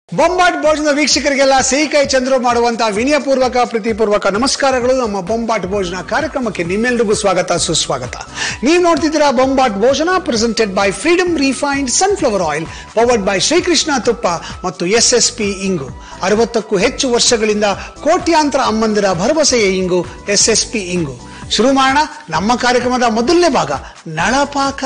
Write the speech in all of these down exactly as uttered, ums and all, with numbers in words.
ಬೊಂಬಾಟ್ ಭೋಜನ ವೀಕ್ಷಕರಿಗೆಲ್ಲ ಸಿಹಿಕೈ ಚಂದ್ರು ಮಾಡುವಂತಹ ವಿನಯಪೂರ್ವಕ ಪ್ರೀತಿಪೂರ್ವಕ ನಮಸ್ಕಾರಗಳು. ನಮ್ಮ ಬೊಂಬಾಟ್ ಭೋಜನ ಕಾರ್ಯಕ್ರಮಕ್ಕೆ ನಿಮ್ಮೆಲ್ಲರಿಗೂ ಸ್ವಾಗತ ಸುಸ್ವಾಗತ. ನೀವು ನೋಡ್ತಿದ್ದೀರಾ ಬೊಂಬಾಟ್ ಭೋಜನ, presented by Freedom refined sunflower oil, powered by Shrikrishna ತುಪ್ಪ ಮತ್ತು ಎಸ್ ಎಸ್ ಪಿ ಇಂಗು. ಅರವತ್ತಕ್ಕೂ ಹೆಚ್ಚು ವರ್ಷಗಳಿಂದ ಕೋಟ್ಯಾಂತರ ಅಮ್ಮಂದಿರ ಭರವಸೆಯ ಇಂಗು ಎಸ್ ಎಸ್ ಪಿ ಇಂಗು. ಶುರು ಮಾಡೋಣ ನಮ್ಮ ಕಾರ್ಯಕ್ರಮದ ಮೊದಲನೇ ಭಾಗ, ನಳಪಾಕ.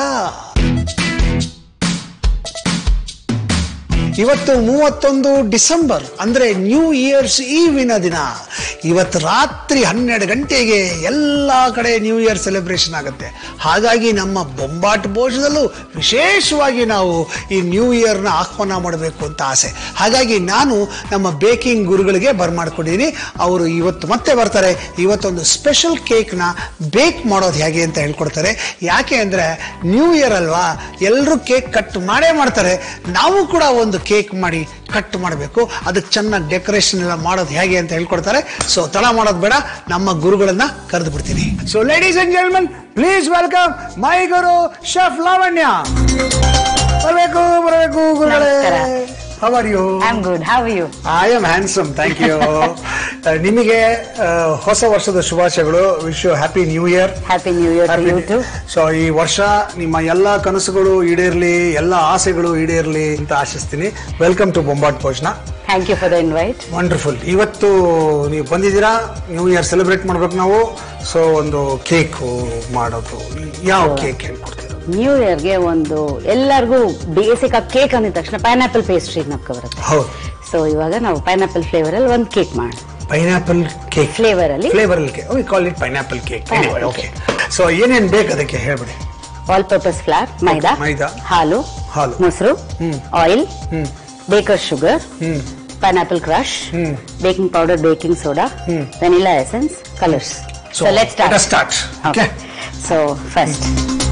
ಇವತ್ತು ಮೂವತ್ತೊಂದು ಡಿಸೆಂಬರ್ ಅಂದ್ರೆ ನ್ಯೂ ಇಯರ್ಸ್ ಈವಿನ ದಿನ. ಇವತ್ತು ರಾತ್ರಿ ಹನ್ನೆರಡು ಗಂಟೆಗೆ ಎಲ್ಲ ಕಡೆ ನ್ಯೂ ಇಯರ್ ಸೆಲೆಬ್ರೇಷನ್ ಆಗುತ್ತೆ. ಹಾಗಾಗಿ ನಮ್ಮ ಬೊಂಬಾಟ್ ಭೋಜನದಲ್ಲೂ ವಿಶೇಷವಾಗಿ ನಾವು ಈ ನ್ಯೂ ಇಯರ್ನ ಆಹ್ವಾನ ಮಾಡಬೇಕು ಅಂತ ಆಸೆ. ಹಾಗಾಗಿ ನಾನು ನಮ್ಮ ಬೇಕಿಂಗ್ ಗುರುಗಳಿಗೆ ಬರ್ಮಾಡ್ಕೊಂಡಿದ್ದೀನಿ. ಅವರು ಇವತ್ತು ಮತ್ತೆ ಬರ್ತಾರೆ. ಇವತ್ತೊಂದು ಸ್ಪೆಷಲ್ ಕೇಕ್ನ ಬೇಕ್ ಮಾಡೋದು ಹೇಗೆ ಅಂತ ಹೇಳ್ಕೊಡ್ತಾರೆ. ಯಾಕೆ ಅಂದರೆ ನ್ಯೂ ಇಯರ್ ಅಲ್ವಾ, ಎಲ್ಲರೂ ಕೇಕ್ ಕಟ್ ಮಾಡೇ ಮಾಡ್ತಾರೆ. ನಾವು ಕೂಡ ಒಂದು ಕೇಕ್ ಮಾಡಿ ಕಟ್ ಮಾಡಬೇಕು. ಅದಕ್ಕೆ ಚೆನ್ನಾಗಿ ಡೆಕೋರೇಷನ್ ಎಲ್ಲ ಮಾಡೋದು ಹೇಗೆ ಅಂತ ಹೇಳ್ಕೊಡ್ತಾರೆ. ಸೊ ತಡ ಮಾಡೋದು ಬೇಡ, ನಮ್ಮ ಗುರುಗಳನ್ನ ಕರೆದು ಬಿಡ್ತೀನಿ. So ladies and gentlemen, please welcome my guru chef Lavanya. ಬರಬೇಕು ಬರಬೇಕು ಗುರುಗಳೇ. How are you? I'm good. How are you? I am handsome. Thank you. ನಿಮಗೆ ಹೊಸ ವರ್ಷದ ಶುಭಾಶಯಗಳು. Wish you happy new year. Happy New Year to you too. So ಈ ವರ್ಷ ನಿಮ್ಮ ಎಲ್ಲ ಕನಸುಗಳು ಈಡೇರ್ಲಿ, ಎಲ್ಲ ಆಸೆಗಳು ಈಡೇರ್ಲಿ ಅಂತ ಆಶಿಸ್ತೀನಿ. ವೆಲ್ಕಮ್ ಟು ಬೊಂಬಾಟ್ ಭೋಜನ. Thank you for the invite. Wonderful. ಇವತ್ತು ನೀವು ಬಂದಿದ್ದೀರಾ, ನ್ಯೂ ಇಯರ್ ಸೆಲೆಬ್ರೇಟ್ ಮಾಡ್ಬೇಕು ನಾವು. ಸೊ ಒಂದು ಕೇಕ್ ಮಾಡೋದು, ಯಾವ ಕೇಕ್ ಹೇಳ್ಕೊಡ್ತೀರಾ? ನ್ಯೂ ಇಯರ್ಗೆ ಒಂದು ಎಲ್ಲರಿಗೂ ಬೇಸಿಕ್ ಆಗಿ ಕೇಕ್ ಅಂದಿದ ತಕ್ಷಣ ಪೈನಾಪಲ್ ಪೇಸ್ಟ್ರಿ ನಮ್ಗೆ ಬರುತ್ತೆ. ಹೌದು. ಸೊ ಇವಾಗ ನಾವು ಪೈನಾಪಲ್ ಫ್ಲೇವರ್ ಅಲ್ಲಿ ಒಂದು ಕೇಕ್ ಮಾಡೋಣ. ಪೈನಾಪಲ್ ಕೇಕ್ ಫ್ಲೇವರ್ ಅಲ್ಲಿ ಫ್ಲೇವರ್ ಅಲ್ಲಿ cake. We call it pineapple cake. Okay. So ಏನೇನ್ ಬೇಕು ಅದಕ್ಕೆ ಹೇಳ್ಬಿಡಿ. ಆಲ್ ಪರ್ಪಸ್ ಫ್ಲಾರ್, ಮೈದಾ, ಮೈದಾ, ಹಾಲು, ಹಾಲು, ಮೊಸರು, oil, baker sugar, pineapple crush, baking powder, baking soda, vanilla essence, colours. So let's start. Let us start. Okay. So first.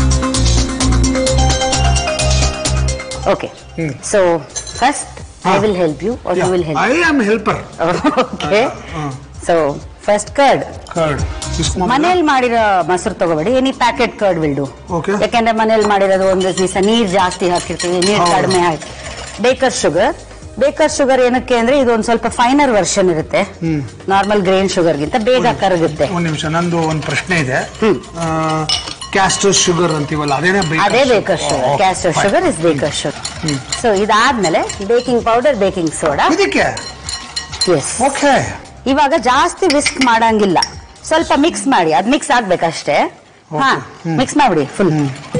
Okay. Hmm. So first ah. I will help you or yeah. you will help I me? am helper. Okay. Uh, uh. So first curd. Curd. ಮನೇಲಿ ಮಾಡಿರೋ ಮೊಸರು ತಗೋಬೇಡಿ, any packet curd will do. Okay. ಯಾಕಂದ್ರೆ ಮನೇಲಿ ಮಾಡಿರೋದು ಒಂದು ದಿವಸ ನೀರ್ ಜಾಸ್ತಿ ಹಾಕಿರ್ತೀವಿ, ನೀರ್ ಕಡಿಮೆ ಹಾಕಿ. Baker sugar. ಬೇಕರ್ ಶುಗರ್ ಏನಕ್ಕೆ ಅಂದ್ರೆ ಇದು ಒಂದ್ ಸ್ವಲ್ಪ ಫೈನರ್ ವರ್ಷನ್ ಇರುತ್ತೆ, ನಾರ್ಮಲ್ ಗ್ರೇನ್ ಶುಗರ್ ಗಿಂತ ಬೇಗ ಕರಗುತ್ತೆ. ಒಂದ್ ನಿಮಿಷ, ನಂದು ಒಂದು ಪ್ರಶ್ನೆ ಇದೆ. ಕ್ಯಾಸ್ಟರ್ ಶುಗರ್ ಅಂತೀವಲ್ಲ, ಅದೇನೇ? ಅದೇ baker sugar. Castor sugar is baker sugar. So ಇದಾದ್ಮೇಲೆ ಬೇಕಿಂಗ್ ಪೌಡರ್, ಬೇಕಿಂಗ್ ಸೋಡಾ. ಇದಕ್ಕೆ ಎಸ್. ಓಕೆ. ಇವಾಗ ಜಾಸ್ತಿ ವಿಸ್ಕ್ ಮಾಡಂಗಿಲ್ಲ, ಸ್ವಲ್ಪ ಮಿಕ್ಸ್ ಮಾಡಿ, ಅದ್ ಮಿಕ್ಸ್ ಆಗ್ಬೇಕಷ್ಟೇ. ಹಾ, ಮಿಕ್ಸ್ ಮಾಡ್ಬಿಡಿ full.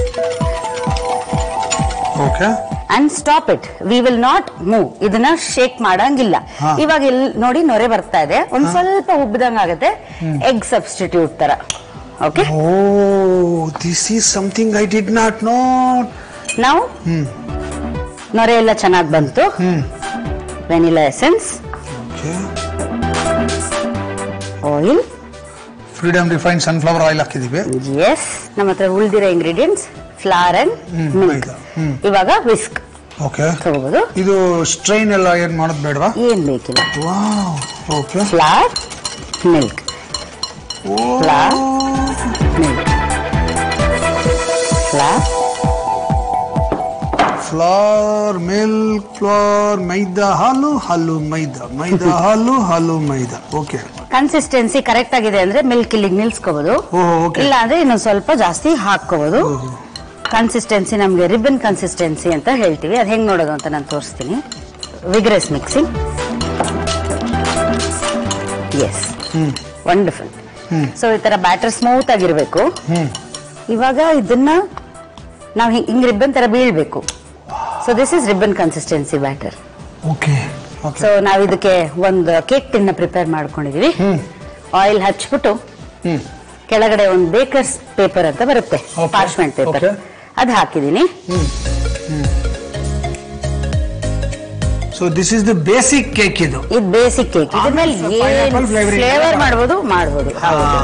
Okay. And stop it. We will not move. ಇದನ್ನ ಶೇಕ್ ಮಾಡಂಗಿಲ್ಲ. ಇವಾಗ ಇಲ್ಲಿ ನೋಡಿ ನೊರೆ ಬರ್ತಾ ಇದೆ, ಒಂದ್ ಸ್ವಲ್ಪ ಉಬ್ಬಿದಂಗ ಆಗುತ್ತೆ, ಎಗ್ ಸಬ್ಸ್ಟಿಟ್ಯೂಟ್ ತರ. Okay. Oh, this is something I did not know. ನಾವು ನೊರೆ ಎಲ್ಲ ಚೆನ್ನಾಗಿ ಬಂತು. Vanilla essence, oil, Freedom refined sunflower oil ಹಾಕಿದೀವಿ. ಎಸ್. ನಮ್ಮ ಹತ್ರ ಉಳಿದಿರೋ ಇಂಗ್ರೀಡಿಯೆಂಟ್ಸ್ ಫ್ಲವರ್ ಅಂಡ್ ಮಿಲ್ಕ್. ಇವಾಗ ವಿಸ್ಕ್ ತಗೋಬಹುದು. ಇದು ಸ್ಟ್ರೈನ್ ಎಲ್ಲ ಏನ್ ಮಾಡೋದು ಬೇಡವಾ? ಏನ್ ಬೇಕಿಲ್ಲ. Wow. Okay. Flour, milk, flour, milk, flour, flour, milk, flour, maida, ಹಾಲು, ಹಾಲು, ಮೈದಾ, ಮೈದಾ, ಹಾಲು, ಹಾಲು, ಮೈದಾ. ಓಕೆ. ಕನ್ಸಿಸ್ಟೆನ್ಸಿ ಕರೆಕ್ಟ್ ಆಗಿದೆ ಅಂದ್ರೆ ಮಿಲ್ಕ್ ಇಲ್ಲಿಗೆ ನಿಲ್ಸ್ಕೋಬಹುದು, ಇಲ್ಲ ಅಂದ್ರೆ ಇನ್ನೊಂದ್ ಸ್ವಲ್ಪ ಜಾಸ್ತಿ ಹಾಕೋಬಹುದು. ಕನ್ಸಿಸ್ಟೆನ್ಸಿ ನಮ್ಗೆ ರಿಬ್ಬನ್ ಕನ್ಸಿಸ್ಟೆನ್ಸಿ ಅಂತ ಹೇಳ್ತೀವಿ. ಅದು ಹೆಂಗ್ ನೋಡೋದು ಅಂತ ನಾನು ತೋರಿಸ್ತೀನಿ. Vigorous mixing. Yes, wonderful. So ಈ ತರ ಬ್ಯಾಟರ್ ಸ್ಮೂತ್ ಆಗಿರ್ಬೇಕು. ಇವಾಗ ಇದನ್ನ ನಾವು ಹಿಂಗ್ ರಿಬ್ಬನ್ ತರ ಬೀಳ್ಬೇಕು. So this is ribbon consistency batter. Okay. So ನಾವ್ ಇದಕ್ಕೆ ಒಂದು ಕೇಕ್ ಟಿನ್ನ ಪ್ರಿಪೇರ್ ಮಾಡ್ಕೊಂಡಿದೀವಿ. ಆಯಿಲ್ ಹಚ್ಬಿಟ್ಟು ಕೆಳಗಡೆ ಒಂದು ಬೇಕರ್ಸ್ ಪೇಪರ್ ಅಂತ ಬರುತ್ತೆ, ಪಾರ್ಚ್ಮೆಂಟ್ ಪೇಪರ್, ಅದು ಹಾಕಿದೀನಿ. So this is the basic cake. ಇದು ಇದು ಬೇಸಿಕ್ ಕೇಕ್. ಇದ್ರ ಮೇಲೆ ಫ್ಲೇವರ್ ಮಾಡ್ಬೋದು ಮಾಡ್ಬೋದು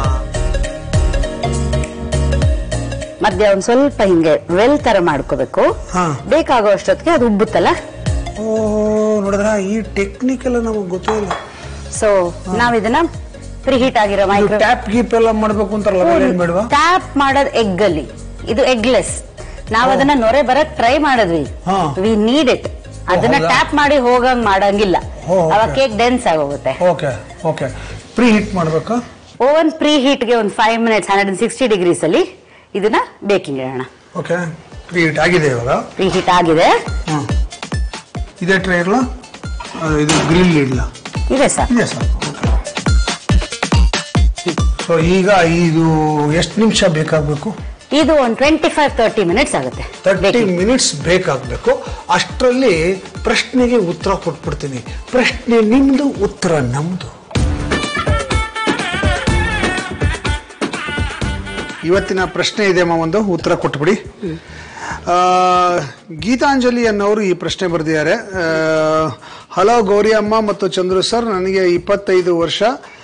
ಮಧ್ಯ ಒಂದ್ ಸ್ವಲ್ಪ ಹಿಂಗೆ ವೆಲ್ ತರ ಮಾಡ್ಕೋಬೇಕು. ಬೇಕಾಗೋ ಅಷ್ಟೊತ್ತಿಗೆ ಅದು ಉಬ್ಬುತ್ತಲ್ಲ. ಓ, ನೋಡಿದ್ರ ಈ ಟೆಕ್ನಿಕ್ ಎಲ್ಲ ನಮಗೆ ಗೊತ್ತೇ ಇಲ್ಲ. ಸೊ ನಾವ್ ಇದನ್ನ ಪ್ರಿಹೀಟ್ ಆಗಿರೋ ಮೈಕ್ರೋ ಟ್ಯಾಪ್ ಗೀಪ್ ಎಲ್ಲ ಮಾಡ್ಬೇಕು ಅಂತಾರಲ್ಲ, ಟ್ಯಾಪ್ ಮಾಡೋದು ಎಗ್ ಅಲ್ಲಿ. ಇದು ಎಗ್ಲೆಸ್. ನಾವ್ ಅದನ್ನ ನೊರೆ ಬರಕ್ ಟ್ರೈ ಮಾಡಿದ್ವಿ. We need it. ಅದನ್ನ ಟ್ಯಾಪ್ ಮಾಡಿ ಹೋಗಂಗ್ ಮಾಡಂಗಿಲ್ಲ, ಅವಾಗ ಕೇಕ್ ಡೆನ್ಸ್ ಆಗೋಗುತ್ತೆ. Okay okay. ಪ್ರೀ ಹೀಟ್ ಮಾಡ್ಬೇಕಾ? ಓವನ್ ಪ್ರೀ ಹೀಟ್ಗೆ ಒಂದು five minutes hundred and sixty degrees ಅಲ್ಲಿ ಇದನ್ನ ಬೇಕಿಂಗ್ ಇಡೋಣ. ಓಕೆ, ಪ್ರೀ ಹೀಟ್ ಆಗಿದೆ ಇವಾಗ. ಪ್ರೀ ಹೀಟ್ ಆಗಿದೆ. ಇದೇ ಟ್ರೈ ಇರಲ್ಲ, ಇದು ಗ್ರಿಲ್ ಇಡಲ್ಲ? ಇದೆ ಸರ್. ಇದೆ ಸರ್. ಸೊ ಈಗ ಇದು ಎಷ್ಟು ನಿಮಿಷ ಬೇಕಾಗಬೇಕು? ಇದು ಒಂದು ಟ್ವೆಂಟಿ ಫೈವ್ ತರ್ಟಿ ಮಿನಿಟ್ಸ್ ಆಗುತ್ತೆ. ತರ್ಟಿ ಮಿನಿಟ್ಸ್ ಬೇಕಾಗಬೇಕು. ಅಷ್ಟರಲ್ಲಿ ಪ್ರಶ್ನೆಗೆ ಉತ್ತರ ಕೊಟ್ಬಿಡ್ತೀನಿ. ಪ್ರಶ್ನೆ ನಿಮ್ದು, ಉತ್ತರ ನಮ್ದು. ಇವತ್ತಿನ ಪ್ರಶ್ನೆ ಇದೆ ಅಮ್ಮ, ಒಂದು ಉತ್ತರ ಕೊಟ್ಬಿಡಿ. ಗೀತಾಂಜಲಿ ಅನ್ನೋರು ಈ ಪ್ರಶ್ನೆ ಬರೆದಿದ್ದಾರೆ. ಹಲೋ ಗೌರಿ ಅಮ್ಮ ಮತ್ತು ಚಂದ್ರು ಸರ್, ನನಗೆ ಇಪ್ಪತ್ತೈದು ವರ್ಷ.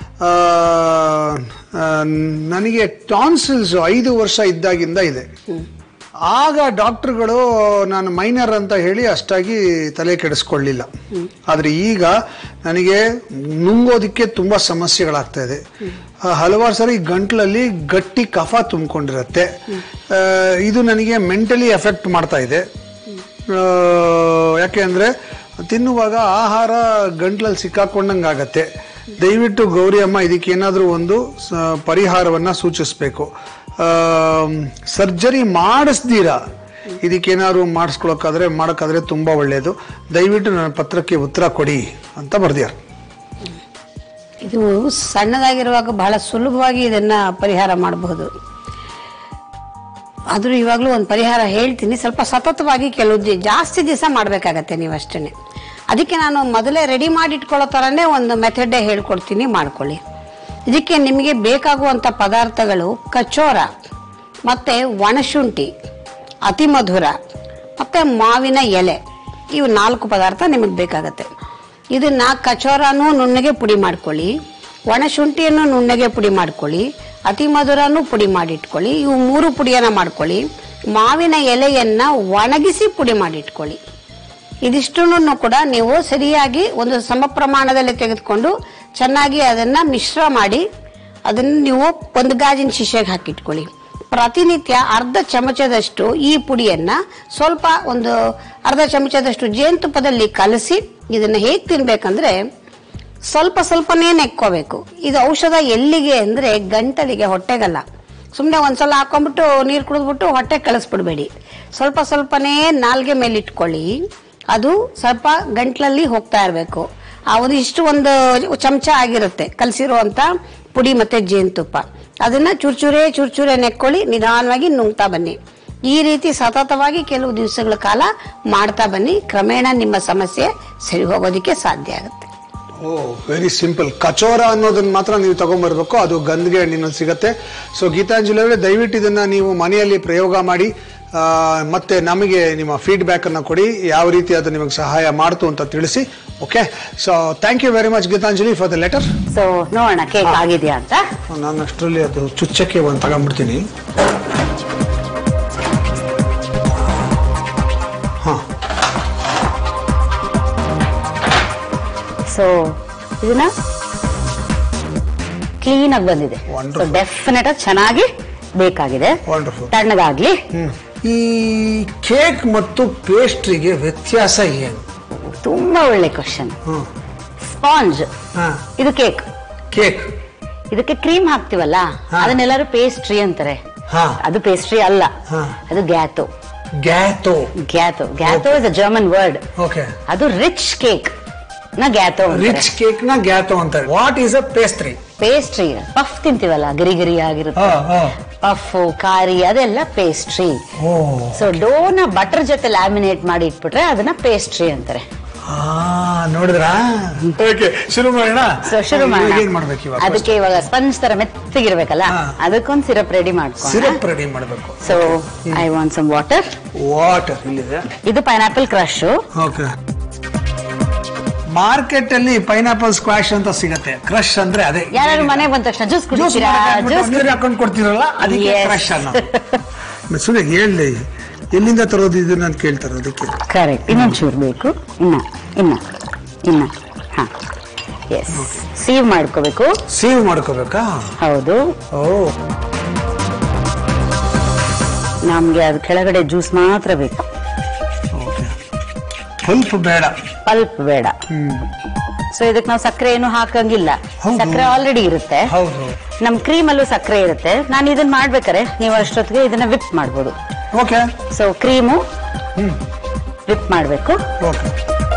ನನಗೆ ಟಾನ್ಸಿಲ್ಸ್ ಐದು ವರ್ಷ ಇದ್ದಾಗಿಂದ ಇದೆ. ಆಗ ಡಾಕ್ಟರ್ಗಳು ನಾನು ಮೈನರ್ ಅಂತ ಹೇಳಿ ಅಷ್ಟಾಗಿ ತಲೆ ಕೆಡಿಸ್ಕೊಳ್ಳಿಲ್ಲ. ಆದರೆ ಈಗ ನನಗೆ ನುಂಗೋದಿಕ್ಕೆ ತುಂಬ ಸಮಸ್ಯೆಗಳಾಗ್ತಾ ಇದೆ. ಹಲವಾರು ಸರಿ ಗಂಟ್ಲಲ್ಲಿ ಗಟ್ಟಿ ಕಫ ತುಂಬಿಕೊಂಡಿರುತ್ತೆ. ಇದು ನನಗೆ ಮೆಂಟಲಿ ಎಫೆಕ್ಟ್ ಮಾಡ್ತಾ ಇದೆ. ಯಾಕೆ ಅಂದರೆ ತಿನ್ನುವಾಗ ಆಹಾರ ಗಂಟ್ಲಲ್ಲಿ ಸಿಕ್ಕಾಕೊಂಡಂಗೆ ಆಗತ್ತೆ. ದಯವಿಟ್ಟು ಗೌರಿ ಅಮ್ಮ ಇದಕ್ಕೆ ಏನಾದರೂ ಒಂದು ಪರಿಹಾರವನ್ನು ಸೂಚಿಸಬೇಕು. ಸರ್ಜರಿ ಮಾಡಿಸ್ದೀರಾ ಇದಕ್ಕೇನಾದ್ರು ಮಾಡಿಸ್ಕೊಳಕ್ಕಾದ್ರೆ ಮಾಡೋಕ್ಕಾದ್ರೆ ತುಂಬ ಒಳ್ಳೆಯದು. ದಯವಿಟ್ಟು ನನ್ನ ಪತ್ರಕ್ಕೆ ಉತ್ತರ ಕೊಡಿ ಅಂತ ಬರ್ದಿಯಾರ. ಇದು ಸಣ್ಣದಾಗಿರುವಾಗ ಬಹಳ ಸುಲಭವಾಗಿ ಇದನ್ನ ಪರಿಹಾರ ಮಾಡಬಹುದು. ಆದರೂ ಇವಾಗಲೂ ಒಂದು ಪರಿಹಾರ ಹೇಳ್ತೀನಿ. ಸ್ವಲ್ಪ ಸತತವಾಗಿ ಕೆಲವು ಜಾಸ್ತಿ ದಿವಸ ಮಾಡಬೇಕಾಗತ್ತೆ ನೀವು ಅಷ್ಟೇ. ಅದಕ್ಕೆ ನಾನು ಮೊದಲೇ ರೆಡಿ ಮಾಡಿ ಇಟ್ಕೊಳ್ಳೋ ಥರನೇ ಒಂದು ಮೆಥಡೇ ಹೇಳ್ಕೊಡ್ತೀನಿ, ಮಾಡ್ಕೊಳ್ಳಿ. ಇದಕ್ಕೆ ನಿಮಗೆ ಬೇಕಾಗುವಂಥ ಪದಾರ್ಥಗಳು ಕಚೋರ ಮತ್ತು ಒಣಶುಂಠಿ, ಅತಿ ಮಧುರ ಮತ್ತು ಮಾವಿನ ಎಲೆ. ಇವು ನಾಲ್ಕು ಪದಾರ್ಥ ನಿಮಗೆ ಬೇಕಾಗತ್ತೆ. ಇದನ್ನು ಕಚೋರನೂ ನುಣ್ಣಗೆ ಪುಡಿ ಮಾಡ್ಕೊಳ್ಳಿ, ಒಣಶುಂಠಿಯನ್ನು ನುಣ್ಣಗೆ ಪುಡಿ ಮಾಡ್ಕೊಳ್ಳಿ, ಅತಿ ಮಧುರನೂ ಪುಡಿ ಮಾಡಿಟ್ಕೊಳ್ಳಿ. ಇವು ಮೂರು ಪುಡಿಯನ್ನು ಮಾಡ್ಕೊಳ್ಳಿ. ಮಾವಿನ ಎಲೆಯನ್ನು ಒಣಗಿಸಿ ಪುಡಿ ಮಾಡಿಟ್ಕೊಳ್ಳಿ. ಇದಿಷ್ಟನ್ನು ಕೂಡ ನೀವು ಸರಿಯಾಗಿ ಒಂದು ಸಮ ಪ್ರಮಾಣದಲ್ಲಿ ತೆಗೆದುಕೊಂಡು ಚೆನ್ನಾಗಿ ಅದನ್ನು ಮಿಶ್ರ ಮಾಡಿ ಅದನ್ನು ನೀವು ಒಂದು ಗಾಜಿನ ಶಿಶೆಗೆ ಹಾಕಿಟ್ಕೊಳ್ಳಿ. ಪ್ರತಿನಿತ್ಯ ಅರ್ಧ ಚಮಚದಷ್ಟು ಈ ಪುಡಿಯನ್ನು ಸ್ವಲ್ಪ ಒಂದು ಅರ್ಧ ಚಮಚದಷ್ಟು ಜೇನುತುಪ್ಪದಲ್ಲಿ ಕಲಸಿ ಇದನ್ನು ಹೇಗೆ ತಿನ್ಬೇಕಂದ್ರೆ ಸ್ವಲ್ಪ ಸ್ವಲ್ಪನೇ ನೆಕ್ಕೋಬೇಕು. ಇದು ಔಷಧ ಎಲ್ಲಿಗೆ ಅಂದರೆ ಗಂಟಲಿಗೆ, ಹೊಟ್ಟೆಗಲ್ಲ. ಸುಮ್ಮನೆ ಒಂದ್ಸಲ ಹಾಕೊಂಡ್ಬಿಟ್ಟು ನೀರು ಕುಡಿದ್ಬಿಟ್ಟು ಹೊಟ್ಟೆ ಕಳಿಸ್ಬಿಡ್ಬೇಡಿ. ಸ್ವಲ್ಪ ಸ್ವಲ್ಪನೇ ನಾಲ್ಗೆ ಮೇಲೆ ಇಟ್ಕೊಳ್ಳಿ. ಅದು ಸ್ವಲ್ಪ ಗಂಟ್ಲಲ್ಲಿ ಹೋಗ್ತಾ ಇರಬೇಕು. ಆ ಒಂದು ಇಷ್ಟು ಒಂದು ಚಮಚ ಆಗಿರುತ್ತೆ ಕಲಸಿರುವಂಥ ಪುಡಿ ಮತ್ತು ಜೇನುತುಪ್ಪ. ಅದನ್ನು ಚೂರ್ಚೂರೇ ಚೂರ್ಚೂರೇ ನೆಕ್ಕೊಳ್ಳಿ, ನಿಧಾನವಾಗಿ ನುಂಗ್ತಾ ಬನ್ನಿ. ಈ ರೀತಿ ಸತತವಾಗಿ ಕೆಲವು ದಿವಸಗಳ ಕಾಲ ಮಾಡ್ತಾ ಬನ್ನಿ. ಕ್ರಮೇಣ ನಿಮ್ಮ ಸಮಸ್ಯೆ ಸರಿ ಹೋಗೋದಕ್ಕೆ ಸಾಧ್ಯ ಆಗುತ್ತೆ. ಓ, ವೆರಿ ಸಿಂಪಲ್. ಕಚೋರ ಅನ್ನೋದನ್ನ ಮಾತ್ರ ನೀವು ತಗೊಂಡ್ಬರ್ಬೇಕು, ಅದು ಗಂಧಿಗೆ ಹಣ್ಣಿನಲ್ಲಿ ಸಿಗುತ್ತೆ. ಸೊ ಗೀತಾಂಜಲಿ ಅವರೇ, ದಯವಿಟ್ಟು ಇದನ್ನ ನೀವು ಮನೆಯಲ್ಲಿ ಪ್ರಯೋಗ ಮಾಡಿ ಮತ್ತೆ ನಮಗೆ ನಿಮ್ಮ ಫೀಡ್ಬ್ಯಾಕ್ ಅನ್ನು ಕೊಡಿ, ಯಾವ ರೀತಿ ಅದು ನಿಮಗೆ ಸಹಾಯ ಮಾಡ್ತು ಅಂತ ತಿಳಿಸಿ. Okay, so thank you very much Geetanjali for the letter. So ನೋಡೋಣ ಕೇಕ್ ಆಗಿದೆಯಾ ಅಂತ. ನಾನು ಅಷ್ಟರಲ್ಲಿ ಅದು ಚುಚ್ಚಕ್ಕೆ ಒಂದು ತಗೊಂಡ್ಬಿಡ್ತೀನಿ. ಹಾ, ಸೊ ಇದನ್ನ ಕ್ಲೀನ್ ಆಗಿ ಬಂದಿದೆ. ಡೆಫಿನೆಟ್ ಆಗಿ ಚೆನ್ನಾಗಿ ಬೇಕಾಗಿದೆ. ತಣ್ಣಗಾಗ್ಲಿ. ಈ ಕೇಕ್ ಮತ್ತು ಪೇಸ್ಟ್ರಿಗೆ ವ್ಯತ್ಯಾಸ ಏನು? ತುಂಬಾ ಒಳ್ಳೆ ಕ್ವಶನ್. ಸ್ಪಾಂಜ್, ಇದು ಕೇಕ್. ಕೇಕ್ ಇದಕ್ಕೆ ಕ್ರೀಮ್ ಹಾಕ್ತಿವಲ್ಲ, ಅದನ್ನೆಲ್ಲರೂ ಪೇಸ್ಟ್ರಿ ಅಂತಾರೆ. ಅದು ಪೇಸ್ಟ್ರಿ ಅಲ್ಲ, ಅದು gateau. Gateau gateau gateau is a German word. Okay, ಅದು ರಿಚ್ ಕೇಕ್ ನ ಗ್ಯಾತೋ. ರಿಚ್ ಕೇಕ್ ನ ಗ್ಯಾತೋ ಅಂತಾರೆ. What is a pastry? Pastry puff ತಿಂತೀವಲ್ಲ, ಗರಿ ಗರಿ ಆಗಿರುತ್ತೆ, ಪಫ್ ಖಾರಿ, ಅದೆಲ್ಲ ಪೇಸ್ಟ್ರಿ. ಸೊ ಡೋನ ಬಟರ್ ಜೊತೆ ಲ್ಯಾಮಿನೇಟ್ ಮಾಡಿ ಇಟ್ಬಿಟ್ರೆ ಅದನ್ನ ಪೇಸ್ಟ್ರಿ ಅಂತಾರೆ. ನೋಡಿದ್ರಾ? ಓಕೆ, ಶುರು ಮಾಡೋಣ. ಸೊ ಶುರು ಮಾಡೋಣ. ಏನ್ ಮಾಡ್ಬೇಕು ಇವಾಗ? ಅದಕ್ಕೆ ಇವಾಗ ಸ್ಪಂಜ್ ತರ ಮೆತ್ತಗಿರ್ಬೇಕಲ್ಲ, ಅದಕ್ಕೊಂದು ಸಿರಪ್ ರೆಡಿ ಮಾಡ್ಕೊ. ಸಿರಪ್ ರೆಡಿ ಮಾಡಬೇಕು. So I want some water. Water ಇಲ್ಲಿದೆ. ಇದು ಪೈನಾಪಲ್ ಕ್ರಶ್. ಓಕೆ, ಮಾರ್ಕೆಟ್ ಅಲ್ಲಿ ಪೈನಾಪಲ್ ಸ್ಕ್ವಾಶ್ ಅಂತ ಸಿಗತ್ತೆ. ಕ್ರಶ್ ಅಂದ್ರೆ ಅದೇ. ಯಾರು ಮನೆಗೆ ಬಂದ ತಕ್ಷಣ ಜ್ಯೂಸ್ ಕುಡಿತೀರಾ, ಜ್ಯೂಸ್ ಹಾಕೊಂಡು ಕೊಡ್ತೀರಲ್ಲ, ಅದಕ್ಕೆ ಕ್ರಶ್ ಅನ್ನ. ಸುಮ್ಮನೆ ಹೇಳಿ ಎಲ್ಲಿಂದ ತರೋದು ಇದನ್ನ ಅಂತ ಕೇಳ್ತಾರೆ, ಅದಕ್ಕೆ. ಕರೆಕ್ಟ್. ಇನ್ನೊಂದು ಚೂರು ಬೇಕು. ಇನ್ನ ಇನ್ನ ಇನ್ನ ಹಾ, ಎಸ್. ಸೀವ್ ಮಾಡ್ಕೋಬೇಕು. ಸೀವ್ ಮಾಡ್ಕೋಬೇಕಾ? ಹೌದು. ಓ, ನಮ್ಗೆ ಅದು ಕೆಳಗಡೆ ಜ್ಯೂಸ್ ಮಾತ್ರ ಬೇಕು. ಪಲ್ಪ್ ಬೇಡ. ಪಲ್ಪ್ ಬೇಡ. ಸೊ ಇದಕ್ಕೆ ನಾವು ಸಕ್ಕರೆ ಏನು ಹಾಕಂಗಿಲ್ಲ, ಸಕ್ಕರೆ ಆಲ್ರೆಡಿ ಇರುತ್ತೆ. ನಮ್ ಕ್ರೀಮ್ ಅಲ್ಲೂ ಸಕ್ಕರೆ ಇರುತ್ತೆ. ನಾನು ಇದನ್ನ ಮಾಡ್ಬೇಕಾರೆ ನೀವು ಅಷ್ಟೊತ್ತಿಗೆ ಇದನ್ನ ವಿಪ್ ಮಾಡ್ಬೋದು. ಓಕೆ. ಸೊ ಕ್ರೀಮು ವಿಪ್ ಮಾಡ್ಬೇಕು. ಓಕೆ.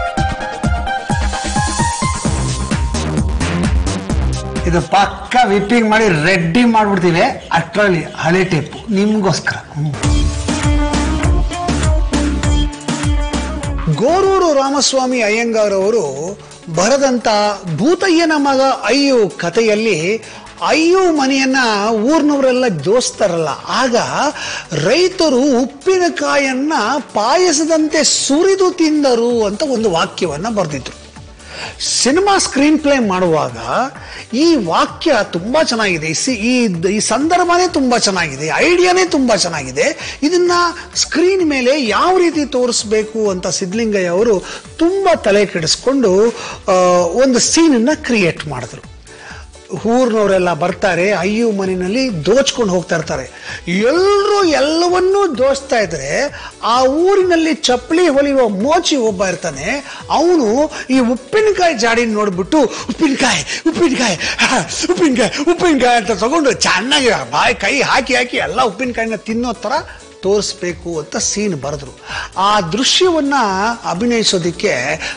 ಇದು ಪಕ್ಕ ವಿಪ್ಪಿಂಗ್ ಮಾಡಿ ರೆಡಿ ಮಾಡ್ಬಿಡ್ತೀವಿ. ಅಷ್ಟರಲ್ಲಿ ಹಳೆ ಟೇಪು ನಿಮ್ಗೋಸ್ಕರ. ಗೋರೂರು ರಾಮಸ್ವಾಮಿ ಅಯ್ಯಂಗಾರ್ ಅವರು ಬರೆದಂತ ಭೂತಯ್ಯನ ಮಗ ಅಯ್ಯು ಕಥೆಯಲ್ಲಿ ಅಯ್ಯು ಮನೆಯನ್ನ ಊರ್ನವರೆಲ್ಲ ದೋಸ್ತಾರಲ್ಲ, ಆಗ ರೈತರು ಉಪ್ಪಿನಕಾಯನ್ನ ಪಾಯಸದಂತೆ ಸುರಿದು ತಿಂದರು ಅಂತ ಒಂದು ವಾಕ್ಯವನ್ನ ಬರೆದಿದ್ರು. ಸಿನಿಮಾ ಸ್ಕ್ರೀನ್ ಪ್ಲೇ ಮಾಡುವಾಗ ಈ ವಾಕ್ಯ ತುಂಬಾ ಚೆನ್ನಾಗಿದೆ, ಈ ಈ ಸಂದರ್ಭನೇ ತುಂಬಾ ಚೆನ್ನಾಗಿದೆ, ಐಡಿಯಾನೇ ತುಂಬಾ ಚೆನ್ನಾಗಿದೆ. ಇದನ್ನ ಸ್ಕ್ರೀನ್ ಮೇಲೆ ಯಾವ ರೀತಿ ತೋರಿಸ್ಬೇಕು ಅಂತ ಸಿದ್ಧಲಿಂಗಯ್ಯ ಅವರು ತುಂಬಾ ತಲೆ ಕೆಡಿಸ್ಕೊಂಡು ಒಂದು ಸೀನನ್ನ ಕ್ರಿಯೇಟ್ ಮಾಡಿದ್ರು. ಊರ್ನವರೆಲ್ಲ ಬರ್ತಾರೆ, ಅಯ್ಯು ಮನೆಯಲ್ಲಿ ದೋಚ್ಕೊಂಡು ಹೋಗ್ತಾ ಇರ್ತಾರೆ. ಎಲ್ಲರೂ ಎಲ್ಲವನ್ನೂ ದೋಚ್ತಾ ಇದ್ರೆ ಆ ಊರಿನಲ್ಲಿ ಚಪ್ಪಲಿ ಹೊಲಿಯುವ ಮೋಚಿ ಒಬ್ಬ ಇರ್ತಾನೆ. ಅವನು ಈ ಉಪ್ಪಿನಕಾಯಿ ಜಾಡಿ ನೋಡ್ಬಿಟ್ಟು ಉಪ್ಪಿನಕಾಯಿ ಉಪ್ಪಿನಕಾಯಿ ಉಪ್ಪಿನಕಾಯಿ ಉಪ್ಪಿನಕಾಯಿ ಅಂತ ತಗೊಂಡು ಚೆನ್ನಾಗಿ ಬಾಯಿ ಕೈ ಹಾಕಿ ಹಾಕಿ ಎಲ್ಲ ಉಪ್ಪಿನಕಾಯಿನ ತಿನ್ನೋ ತರ ತೋರಿಸ್ಬೇಕು ಅಂತ ಸೀನ್ ಬರೆದ್ರು. ಆ ದೃಶ್ಯವನ್ನ ಅಭಿನಯಿಸೋದಿಕ್ಕೆ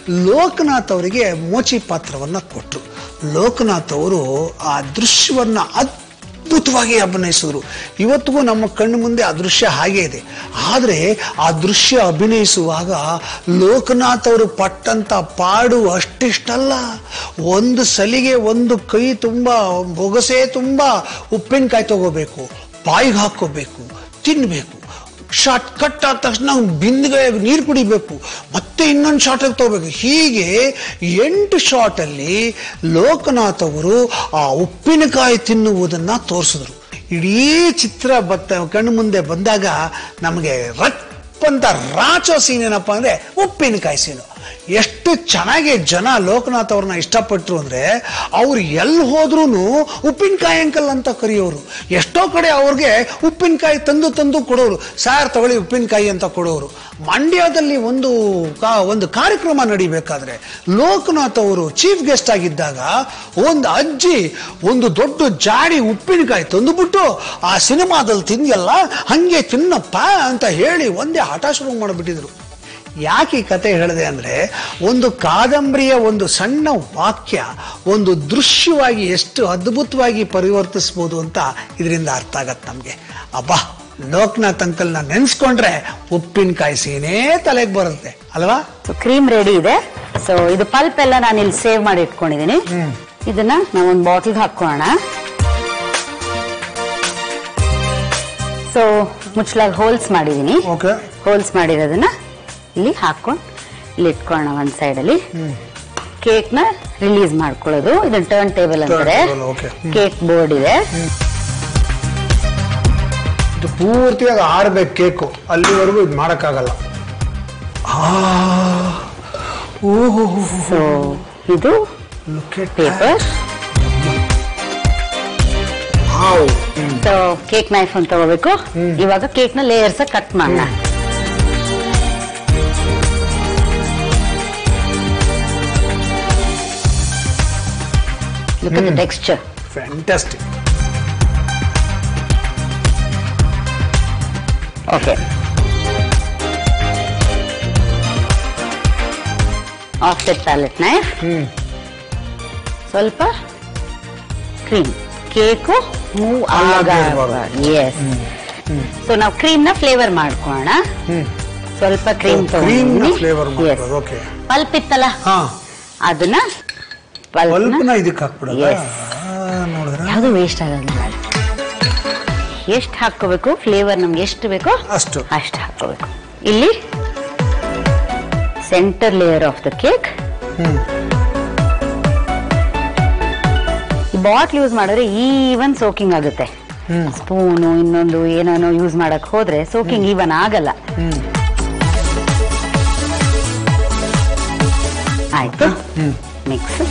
ಲೋಕನಾಥ್ ಅವರಿಗೆ ಮೋಚಿ ಪಾತ್ರವನ್ನ ಕೊಟ್ಟರು. ಲೋಕನಾಥ್ ಅವರು ಆ ದೃಶ್ಯವನ್ನ ಅದ್ಭುತವಾಗಿ ಅಭಿನಯಿಸಿದ್ರು. ಇವತ್ತಿಗೂ ನಮ್ಮ ಕಣ್ಣು ಮುಂದೆ ಆ ದೃಶ್ಯ ಹಾಗೆ ಇದೆ. ಆದರೆ ಆ ದೃಶ್ಯ ಅಭಿನಯಿಸುವಾಗ ಲೋಕನಾಥ್ ಅವರು ಪಟ್ಟಂತ ಪಾಡು ಅಷ್ಟಿಷ್ಟಲ್ಲ. ಒಂದು ಸಲಿಗೆ ಒಂದು ಕೈ ತುಂಬಾ ಬೊಗಸೆ ತುಂಬಾ ಉಪ್ಪಿನಕಾಯಿ ತಗೋಬೇಕು, ಬಾಯಿಗೆ ಹಾಕೋಬೇಕು, ತಿನ್ಬೇಕು. ಶಾರ್ಟ್ ಕಟ್ ಆದ ತಕ್ಷಣ ಬಿಂದಿಗೆ ನೀರು ಕುಡಿಬೇಕು, ಮತ್ತೆ ಇನ್ನೊಂದು ಶಾರ್ಟ್ ತಗೋಬೇಕು. ಹೀಗೆ ಎಂಟು ಶಾರ್ಟ್ ಅಲ್ಲಿ ಲೋಕನಾಥ್ ಅವರು ಆ ಉಪ್ಪಿನಕಾಯಿ ತಿನ್ನುವುದನ್ನ ತೋರಿಸಿದ್ರು. ಇಡೀ ಚಿತ್ರ ಬತ್ತ ಕಣ್ಣು ಮುಂದೆ ಬಂದಾಗ ನಮಗೆ ರಪ್ಪಂತ ರಾಚೋ ಸೀನ್ ಏನಪ್ಪಾ ಅಂದ್ರೆ ಉಪ್ಪಿನಕಾಯಿ ಸೀನು. ಎಷ್ಟು ಚೆನ್ನಾಗಿ ಜನ ಲೋಕನಾಥ್ ಅವ್ರನ್ನ ಇಷ್ಟಪಟ್ಟರು ಅಂದ್ರೆ ಅವ್ರು ಎಲ್ಲಿ ಹೋದ್ರೂ ಉಪ್ಪಿನಕಾಯಿ ಅಂಕಲ್ ಅಂತ ಕರೆಯೋರು. ಎಷ್ಟೋ ಕಡೆ ಅವ್ರಿಗೆ ಉಪ್ಪಿನಕಾಯಿ ತಂದು ತಂದು ಕೊಡೋರು. ಸಾರ್ ತಗೊಳ್ಳಿ ಉಪ್ಪಿನಕಾಯಿ ಅಂತ ಕೊಡೋರು. ಮಂಡ್ಯದಲ್ಲಿ ಒಂದು ಒಂದು ಕಾರ್ಯಕ್ರಮ ನಡಿಬೇಕಾದ್ರೆ ಲೋಕನಾಥ್ ಅವರು ಚೀಫ್ ಗೆಸ್ಟ್ ಆಗಿದ್ದಾಗ ಒಂದು ಅಜ್ಜಿ ಒಂದು ದೊಡ್ಡ ಜಾಡಿ ಉಪ್ಪಿನಕಾಯಿ ತಂದುಬಿಟ್ಟು ಆ ಸಿನಿಮಾದಲ್ಲಿ ತಿಂದಿಯಲ್ಲ ಹಂಗೆ ತಿನ್ನಪ್ಪ ಅಂತ ಹೇಳಿ ಒಂದೇ ಹಠ ಶುರು ಮಾಡಿಬಿಟ್ಟಿದ್ರು. ಯಾಕೆ ಈ ಕತೆ ಹೇಳಿದೆ ಅಂದ್ರೆ ಒಂದು ಕಾದಂಬರಿಯ ಒಂದು ಸಣ್ಣ ವಾಕ್ಯ ಒಂದು ದೃಶ್ಯವಾಗಿ ಎಷ್ಟು ಅದ್ಭುತವಾಗಿ ಪರಿವರ್ತಿಸಬಹುದು ಅಂತ ಇದರಿಂದ ಅರ್ಥ ಆಗತ್ತೆ ನಮ್ಗೆ. ಅಬ್ಬಾ, ಲೋಕನಾಥ್ ಅಂಕಲ್ನ ನೆನ್ಸ್ಕೊಂಡ್ರೆ ಉಪ್ಪಿನಕಾಯಿ ಸೀನೇ ತಲೆಗೆ ಬರುತ್ತೆ ಅಲ್ವಾ? ಕ್ರೀಮ್ ರೆಡಿ ಇದೆ. ಸೊ ಇದು ಪಲ್ಪ್ ಎಲ್ಲ ನಾನು ಇಲ್ಲಿ ಸೇವ್ ಮಾಡಿ ಇಟ್ಕೊಂಡಿದ್ದೀನಿ. ಇದನ್ನ ನಾವು ಒಂದು ಬಾಟಲ್ಗೆ ಹಾಕೋಣ. ಸೊ ಮುಚ್ಚಲಾಗ ಹೋಲ್ಸ್ ಮಾಡಿದೀನಿ. ಹೋಲ್ಸ್ ಮಾಡಿರೋದನ್ನ ಇಲ್ಲಿ ಹಾಕೊಂಡು ಇಲ್ಲಿ ಇಟ್ಕೊಳ್ಳೋಣ ಒಂದ್ ಸೈಡ್ ಅಲ್ಲಿ. ಕೇಕ್ ನ ರಿಲೀಸ್ ಮಾಡ್ಕೊಳ್ಳೋದು. ಇದನ್ನ ಟರ್ನ್ ಟೇಬಲ್ ಅಂತಾರೆ. ಕೇಕ್ ಬೋರ್ಡ್ ಇದೆ. ಪೂರ್ತಿಯಾಗಿ ಆರ್ಬೇಕು ಕೇಕು, ಅಲ್ಲಿವರೆಗೂ ಇದು ಮಾಡಕ್ಕಾಗಲ್ಲ. ಸೊ ಇದು ಪೇಪರ್. ಸೊ ಕೇಕ್ ನೈಫ್ ಅಂತ ತಗೋಬೇಕು. ಇವಾಗ ಕೇಕ್ ನ ಲೇಯರ್ಸ್ ಕಟ್ ಮಾಡೋಣ. Look mm. at the texture. Fantastic. Okay. Offset palette knife. Mm. ಸ್ವಲ್ಪ ಕ್ರೀಮ್. ಕೇಕು ಮೂವ್ ಆಗ. Yes. ಸೊ ನಾವು ಕ್ರೀಮ್ ನ ಫ್ಲೇವರ್ ಮಾಡ್ಕೊಳ್ಳೋಣ. ಸ್ವಲ್ಪ ಕ್ರೀಮ್ ತಗೊಂಡು ಪಲ್ಪ್ ಇತ್ತಲ್ಲ ಅದನ್ನ ಯಾವುದು ವೇಸ್ಟ್ ಆಗೋದಿಲ್ಲ. ಎಷ್ಟು ಹಾಕೋಬೇಕು ಫ್ಲೇವರ್ ನಮ್ಗೆ ಎಷ್ಟು ಬೇಕೋ ಅಷ್ಟು ಅಷ್ಟು ಹಾಕೋಬೇಕು. ಇಲ್ಲಿ centre layer of the cake. Bottle use ಮಾಡಿದ್ರೆ ಈವನ್ ಸೋಕಿಂಗ್ ಆಗುತ್ತೆ. ಸ್ಪೂನು ಇನ್ನೊಂದು ಏನೋ ಯೂಸ್ ಮಾಡಕ್ ಹೋದ್ರೆ ಸೋಕಿಂಗ್ ಈವನ್ ಆಗಲ್ಲ. ಆಯ್ತು, mix.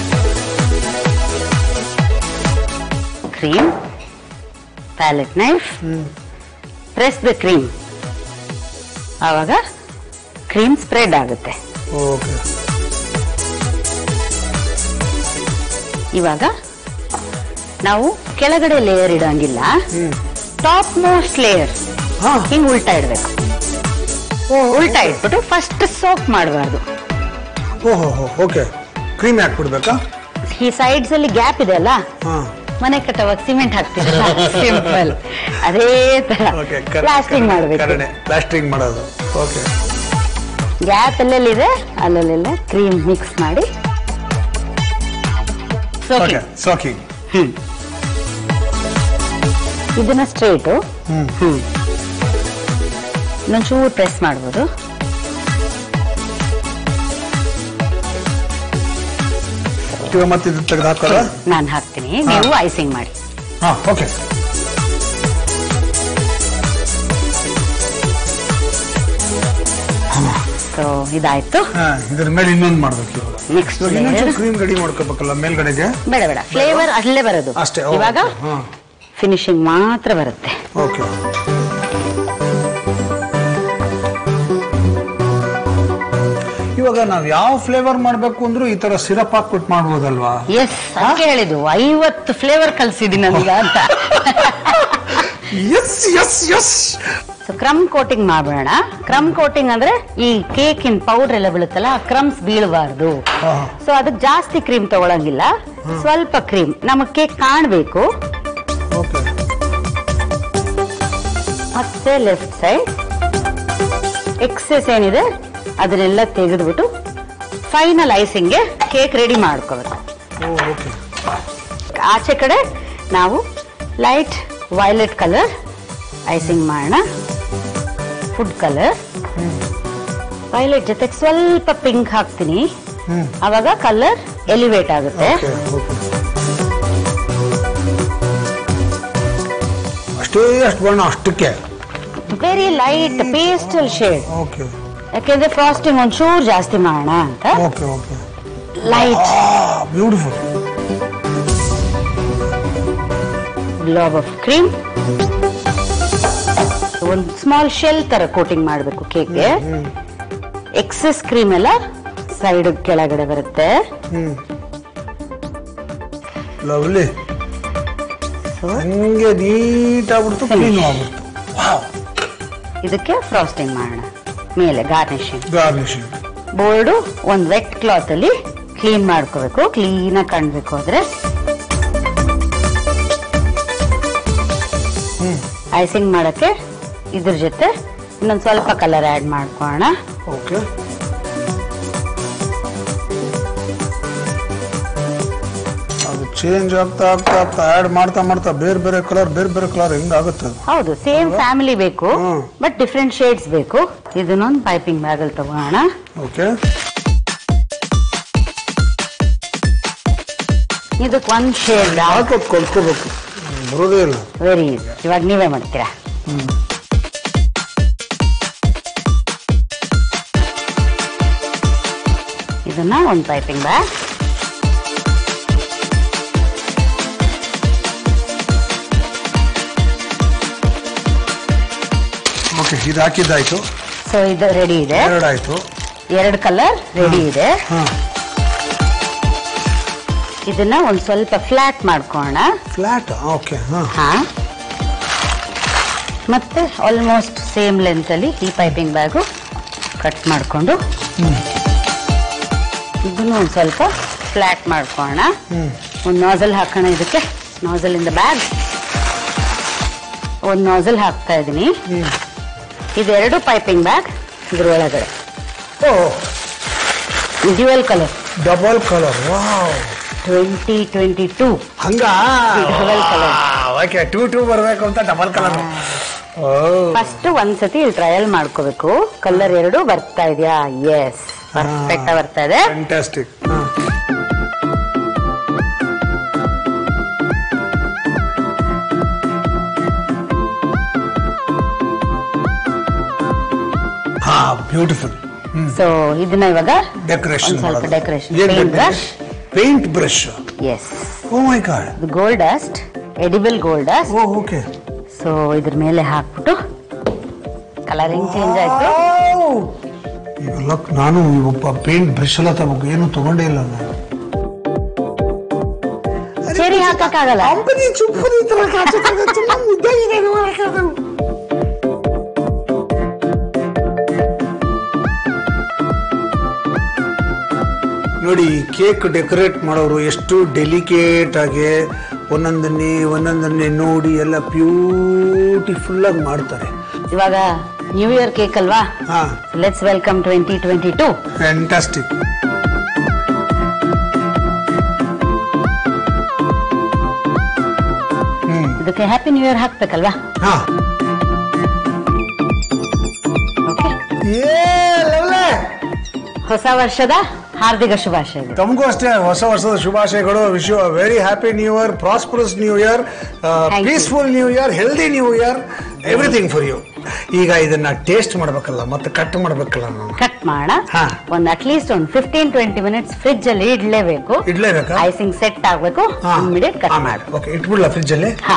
Cream, palette knife, mm. press the cream. ಆವಾಗ ಕ್ರೀಮ್ ಸ್ಪ್ರೆಡ್ ಆಗುತ್ತೆ. ಓಕೆ. ಇವಾಗ ನಾವು ಕೆಳಗಡೆ ಲೇಯರ್ ಇಡಂಗಿಲ್ಲ, ಟಾಪ್ ಮೋಸ್ಟ್ ಲೇಯರ್ ಹಿಂಗ್ ಉಲ್ಟಾ ಇಡ್ಬೇಕು. ಉಲ್ಟಾ ಇಟ್ಬಿಟ್ಟು ಫಸ್ಟ್ ಸೋಕ್ ಮಾಡಬಾರ್ದು. ಓಹೋ ಓಕೆ. ಕ್ರೀಮ್ ಹಾಕ್ಬಿಡ್ಬೇಕಾ? ಈ ಸೈಡ್ಸ್ ಅಲ್ಲಿ ಗ್ಯಾಪ್ ಇದೆ ಅಲ್ಲ, ಮನೆ ಕಟ್ಟುವಾಗ ಸಿಮೆಂಟ್ ಹಾಕ್ತಿರಲ್ಲ, ಸಿಂಪಲ್ ಅದೇ ತರ ಪ್ಲಾಸ್ಟಿಂಗ್ ಮಾಡಬೇಕು. ಪ್ಲಾಸ್ಟಿಂಗ್ ಮಾಡೋದು. ಓಕೆ. ಗ್ಯಾಪ್ ಎಲ್ಲೆಲ್ಲಿದೆ ಅಲ್ಲೆಲ್ಲ ಕ್ರೀಮ್ ಮಿಕ್ಸ್ ಮಾಡಿ ಸೋಕಿಂಗ್. ಹ್ಮ್ ಇದನ್ನ ಸ್ಟ್ರೇಟು ಹ್ಮ್ ಇನ್ನೊಂಚೂರು ಪ್ರೆಸ್ ಮಾಡ್ಬೋದು. ಮತ್ತೆ ಇದು ತೆಗೆದು ಹಾಕೋದ? ನಾನು ಹಾಕ್ತೀನಿ, ನೀವು ಐಸಿಂಗ್ ಮಾಡಿ. ಹಾ ಓಕೆ. ಸೊ ಇದಾಯ್ತು. ಇದ್ರ ಮೇಲೆ ಇನ್ನೊಂದು ಮಾಡ್ಬೇಕು. ನೆಕ್ಸ್ಟ್ ಕ್ರೀಮ್ ರೆಡಿ ಮಾಡ್ಕೋಬೇಕಲ್ಲ ಮೇಲ್ಗಡೆಗೆ? ಬೇಡ ಬೇಡ, ಫ್ಲೇವರ್ ಅಲ್ಲೇ ಬರೋದು ಅಷ್ಟೇ. ಇವಾಗ ಫಿನಿಶಿಂಗ್ ಮಾತ್ರ ಬರುತ್ತೆ. ಓಕೆ. ಇವಾಗ ನಾವ್ ಯಾವ ಫ್ಲೇವರ್ ಮಾಡ್ಬೇಕು ಅಂದ್ರೂ ಈ ತರ ಸಿರಪ್ ಹಾಕ್ಬಿಟ್ಟು ಮಾಡ್ಬೋದಲ್ವಾ? ಎಸ್, ಹಾಗೆ ಹೇಳಿದ್ದು ಐವತ್ತು ಫ್ಲೇವರ್ ಕಲ್ಸಿದೀನಿ ನನಗ ಅಂತ. Yes yes yes. Crumb coating ಮಾಡೋಣ. ಕ್ರಮ್ ಕೋಟಿಂಗ್ ಅಂದ್ರೆ ಈ ಕೇಕ್ ಇನ್ ಪೌಡರ್ ಎಲ್ಲ ಬೀಳುತ್ತಲ್ಲ, ಆ ಕ್ರಮ್ಸ್ ಬೀಳಬಾರ್ದು. ಸೊ ಅದಕ್ಕೆ ಜಾಸ್ತಿ ಕ್ರೀಮ್ ತಗೊಳಂಗಿಲ್ಲ, ಸ್ವಲ್ಪ ಕ್ರೀಮ್ ನಮಗ್ ಕೇಕ್ ಕಾಣ್ಬೇಕು. ಮತ್ತೆ ಲೆಫ್ಟ್ ಸೈಡ್ ಎಕ್ಸೆಸ್ ಏನಿದೆ ಅದನ್ನೆಲ್ಲ ತೆಗೆದ್ಬಿಟ್ಟು ಫೈನಲ್ ಐಸಿಂಗ್ಗೆ ಕೇಕ್ ರೆಡಿ ಮಾಡ್ಕೋಬೇಕು. ಆಚೆ ಕಡೆ ನಾವು ಲೈಟ್ ವೈಲೆಟ್ ಕಲರ್ ಐಸಿಂಗ್ ಮಾಡೋಣ. ಫುಡ್ ಕಲರ್ ವೈಲೆಟ್ ಜೊತೆಗೆ ಸ್ವಲ್ಪ ಪಿಂಕ್ ಹಾಕ್ತೀನಿ, ಅವಾಗ ಕಲರ್ ಎಲಿವೇಟ್ ಆಗುತ್ತೆ. ಅಷ್ಟೇ ಅಷ್ಟು ಬಣ್ಣ ಅಷ್ಟಕ್ಕೆ very light pastel shade. Okay. ಯಾಕೆಂದ್ರೆ ಫ್ರಾಸ್ಟಿಂಗ್ ಒಂಚೂರು ಜಾಸ್ತಿ ಮಾಡೋಣ ಅಂತ. Okay okay. Light beautiful globe of cream. ಒಂದು ಸ್ಮಾಲ್ ಶೆಲ್ ತರ ಕೋಟಿಂಗ್ ಮಾಡಬೇಕು ಕೇಕ್ಗೆ. ಎಕ್ಸೆಸ್ ಕ್ರೀಮ್ ಎಲ್ಲ ಸೈಡ್ ಕೆಳಗಡೆ ಬರುತ್ತೆ. ಲವ್ಲಿ. ಹಂಗೆ ನೀಟ್ ಆಗ್ಬಿಡ್ತು, ಕ್ಲೀನ್ ಆಗ್ಬಿಡ್ತು. ಇದಕ್ಕೆ ಫ್ರಾಸ್ಟಿಂಗ್ ಮಾಡೋಣ ಮೇಲೆ, ಗಾರ್ನಿಶಿಂಗ್. ಗಾರ್ನಿಶಿಂಗ್ ಬೋರ್ಡು ಒಂದು ವೆಟ್ ಕ್ಲಾತ್ ಅಲ್ಲಿ ಕ್ಲೀನ್ ಮಾಡ್ಕೋಬೇಕು, ಕ್ಲೀನ್ ಆಗಿ ಕಾಣ್ಬೇಕು. ಆದ್ರೆ ಐಸಿಂಗ್ ಮಾಡಕ್ಕೆ ಇದ್ರ ಜೊತೆ ಇನ್ನೊಂದ್ ಸ್ವಲ್ಪ ಕಲರ್ ಆಡ್ ಮಾಡ್ಕೋಣ. ಓಕೆ. ಅದು ಚೇಂಜ್ ಆಗ್ತಾ ಆಗ್ತಾ ಆಗ್ತಾ ಆಡ್ ಮಾಡ್ತಾ ಮಾಡ್ತಾ ಬೇರೆ ಬೇರೆ ಕಲರ್ ಬೇರೆ ಬೇರೆ ಕಲರ್ ಹೆಂಗಾಗುತ್ತೆ? ಹೌದು, ಸೇಮ್ ಫ್ಯಾಮಿಲಿ ಬೇಕು ಬಟ್ ಡಿಫ್ರೆಂಟ್ ಶೇಡ್ಸ್ ಬೇಕು. ಇದನ್ನೊಂದು ಪೈಪಿಂಗ್ ಬ್ಯಾಗ್ ಅಲ್ಲಿ ತಗೋಣ. ಓಕೆ. ಇದಕ್ಕೆ ಒಂದ್ ಶೇಡ್ ಹಾಕೋದು ಕಲ್ತ್ಕೋಬೇಕು, ಬರೋದೇ ಇಲ್ಲ. Very easy. ಇವಾಗ ನೀವೇ ಮಾಡ್ತೀರಾ? ಇದನ್ನ ಒಂದು ಪೈಪಿಂಗ್ ಬ್ಯಾಗ್. ಓಕೆ, ಇದು ಹಾಕಿದ್ದಾಯ್ತು. ಸೊ ಇದು ರೆಡಿ ಇದೆ. ಎರಡಾಯ್ತು. ಎರಡು ಕಲರ್ ರೆಡಿ ಇದೆ. ಇದನ್ನ ಒಂದ್ ಸ್ವಲ್ಪ ಫ್ಲಾಟ್ ಮಾಡ್ಕೋಣ. ಫ್ಲಾಟ್. ಓಕೆ. ಹಾ, ಮತ್ತೆ ಆಲ್ಮೋಸ್ಟ್ ಸೇಮ್ ಲೆಂತ್ ಅಲ್ಲಿ ಈ ಪೈಪಿಂಗ್ ಬ್ಯಾಗು ಕಟ್ ಮಾಡ್ಕೊಂಡು ಇದನ್ನು ಒಂದ್ ಸ್ವಲ್ಪ ಫ್ಲಾಟ್ ಮಾಡ್ಕೋಣ. ಒಂದು ನಾಜಲ್ ಹಾಕೋಣ. ಇದಕ್ಕೆ ನಾಜಲ್ ಇಂದ ಬ್ಯಾಗ್ ಒಂದು ನಾಜಲ್ ಹಾಕ್ತಾ ಇದೀನಿ. ಇದೆರಡು ಪೈಪಿಂಗ್ ಬ್ಯಾಗ್ ಇದ್ರೊಳಗಡೆ. Oh, dual colour, double colour. Wow, twenty twenty two ಹಂಗ double colour. Okay, two two ಬರಬೇಕು ಅಂತ ಡಬಲ್ ಕಲರ್. ಫಸ್ಟ್ ಒಂದ್ಸತಿ ಇಲ್ಲಿ ಟ್ರಯಲ್ ಮಾಡ್ಕೋಬೇಕು. ಕಲರ್ ಎರಡು ಬರ್ತಾ ಇದೆಯಾ? ಎಸ್, ಪರ್ಫೆಕ್ಟ್ ಬರ್ತಾ ಇದೆ. ಫ್ಯಾಂಟಾಸ್ಟಿಕ್. ಹಾ, ಬ್ಯೂಟಿಫುಲ್. ಸೊ ಇದನ್ನ ಇವಾಗ ಡೆಕೋರೇಷನ್ ಸ್ವಲ್ಪ decoration paint brush. Paint brush. Yes. Oh my god. Gold dust, edible gold dust. Oh okay. So ಇದ್ರ ಮೇಲೆ ಹಾಕ್ಬಿಟ್ಟು ಕಲರಿಂಗ್ ಚೇಂಜ್ ಆಯ್ತು. ಲಕ್ ನಾನು ಒಬ್ಬ ಪೇಂಟ್ ಬ್ರಷ್ ಎಲ್ಲ ತಗೋಬೇಕು, ಏನು ತಗೊಂಡೇ ಇಲ್ಲ ನಾನು. ಚೆರಿ ಹಾಕಕ್ಕಾಗಲ್ಲ. ನೋಡಿ ಕೇಕ್ ಡೆಕೋರೇಟ್ ಮಾಡೋರು ಎಷ್ಟು ಡೆಲಿಕೇಟ್ ಆಗಿ ಒಂದೊಂದನ್ನೇ ಒಂದೊಂದನ್ನೇ ನೋಡಿ ಎಲ್ಲ ಬ್ಯೂಟಿಫುಲ್ ಆಗಿ ಮಾಡ್ತಾರೆ. ಇವಾಗ ನ್ಯೂ ಇಯರ್ ಕೇಕ್ ಅಲ್ವಾ? ಹಾ, let's welcome twenty twenty two. Fantastic. ಇದಕ್ಕೆ ಹ್ಯಾಪಿ ನ್ಯೂ ಇಯರ್ ಹಾಕ್ಬೇಕಲ್ವಾ? ಹಾ, ಓಕೆ. ಹೊಸ ವರ್ಷದ ಹಾರ್ದಿಕ ಶುಭಾಶಯಗಳು. ತಮಗೂ ಅಷ್ಟೇ ಹೊಸ ವರ್ಷದ ಶುಭಾಶಯಗಳು. Wish you very happy new year, prosperous new year, peaceful new year, healthy new year, everything for you. ಈಗ ಇದನ್ನ ಟೇಸ್ಟ್ ಮಾಡ್ಬೇಕಲ್ಲ, ಮತ್ತೆ ಕಟ್ ಮಾಡ್ಬೇಕಲ್ಲ. ನಾನು ಕಟ್ ಮಾಡೋಣ. ಒಂದ್ ಅಟ್ಲೀಸ್ಟ್ ಒಂದು ಫಿಫ್ಟೀನ್ ಟ್ವೆಂಟಿ ಮಿನಿಟ್ಸ್ ಫ್ರಿಜ್ ಅಲ್ಲಿ ಇಡ್ಲೇಬೇಕು. ಇಡ್ಲೇಬೇಕಾ? ಐಸಿಂಗ್ ಸೆಟ್ ಆಗ್ಬೇಕು. ಇಮಿಡಿಯೇಟ್ ಕಟ್ ಮಾಡಿ. ಓಕೆ, ಇಟ್ಬಿಡ್ಲಾ ಫ್ರಿಜ್ ಅಲ್ಲಿ? ಹಾ,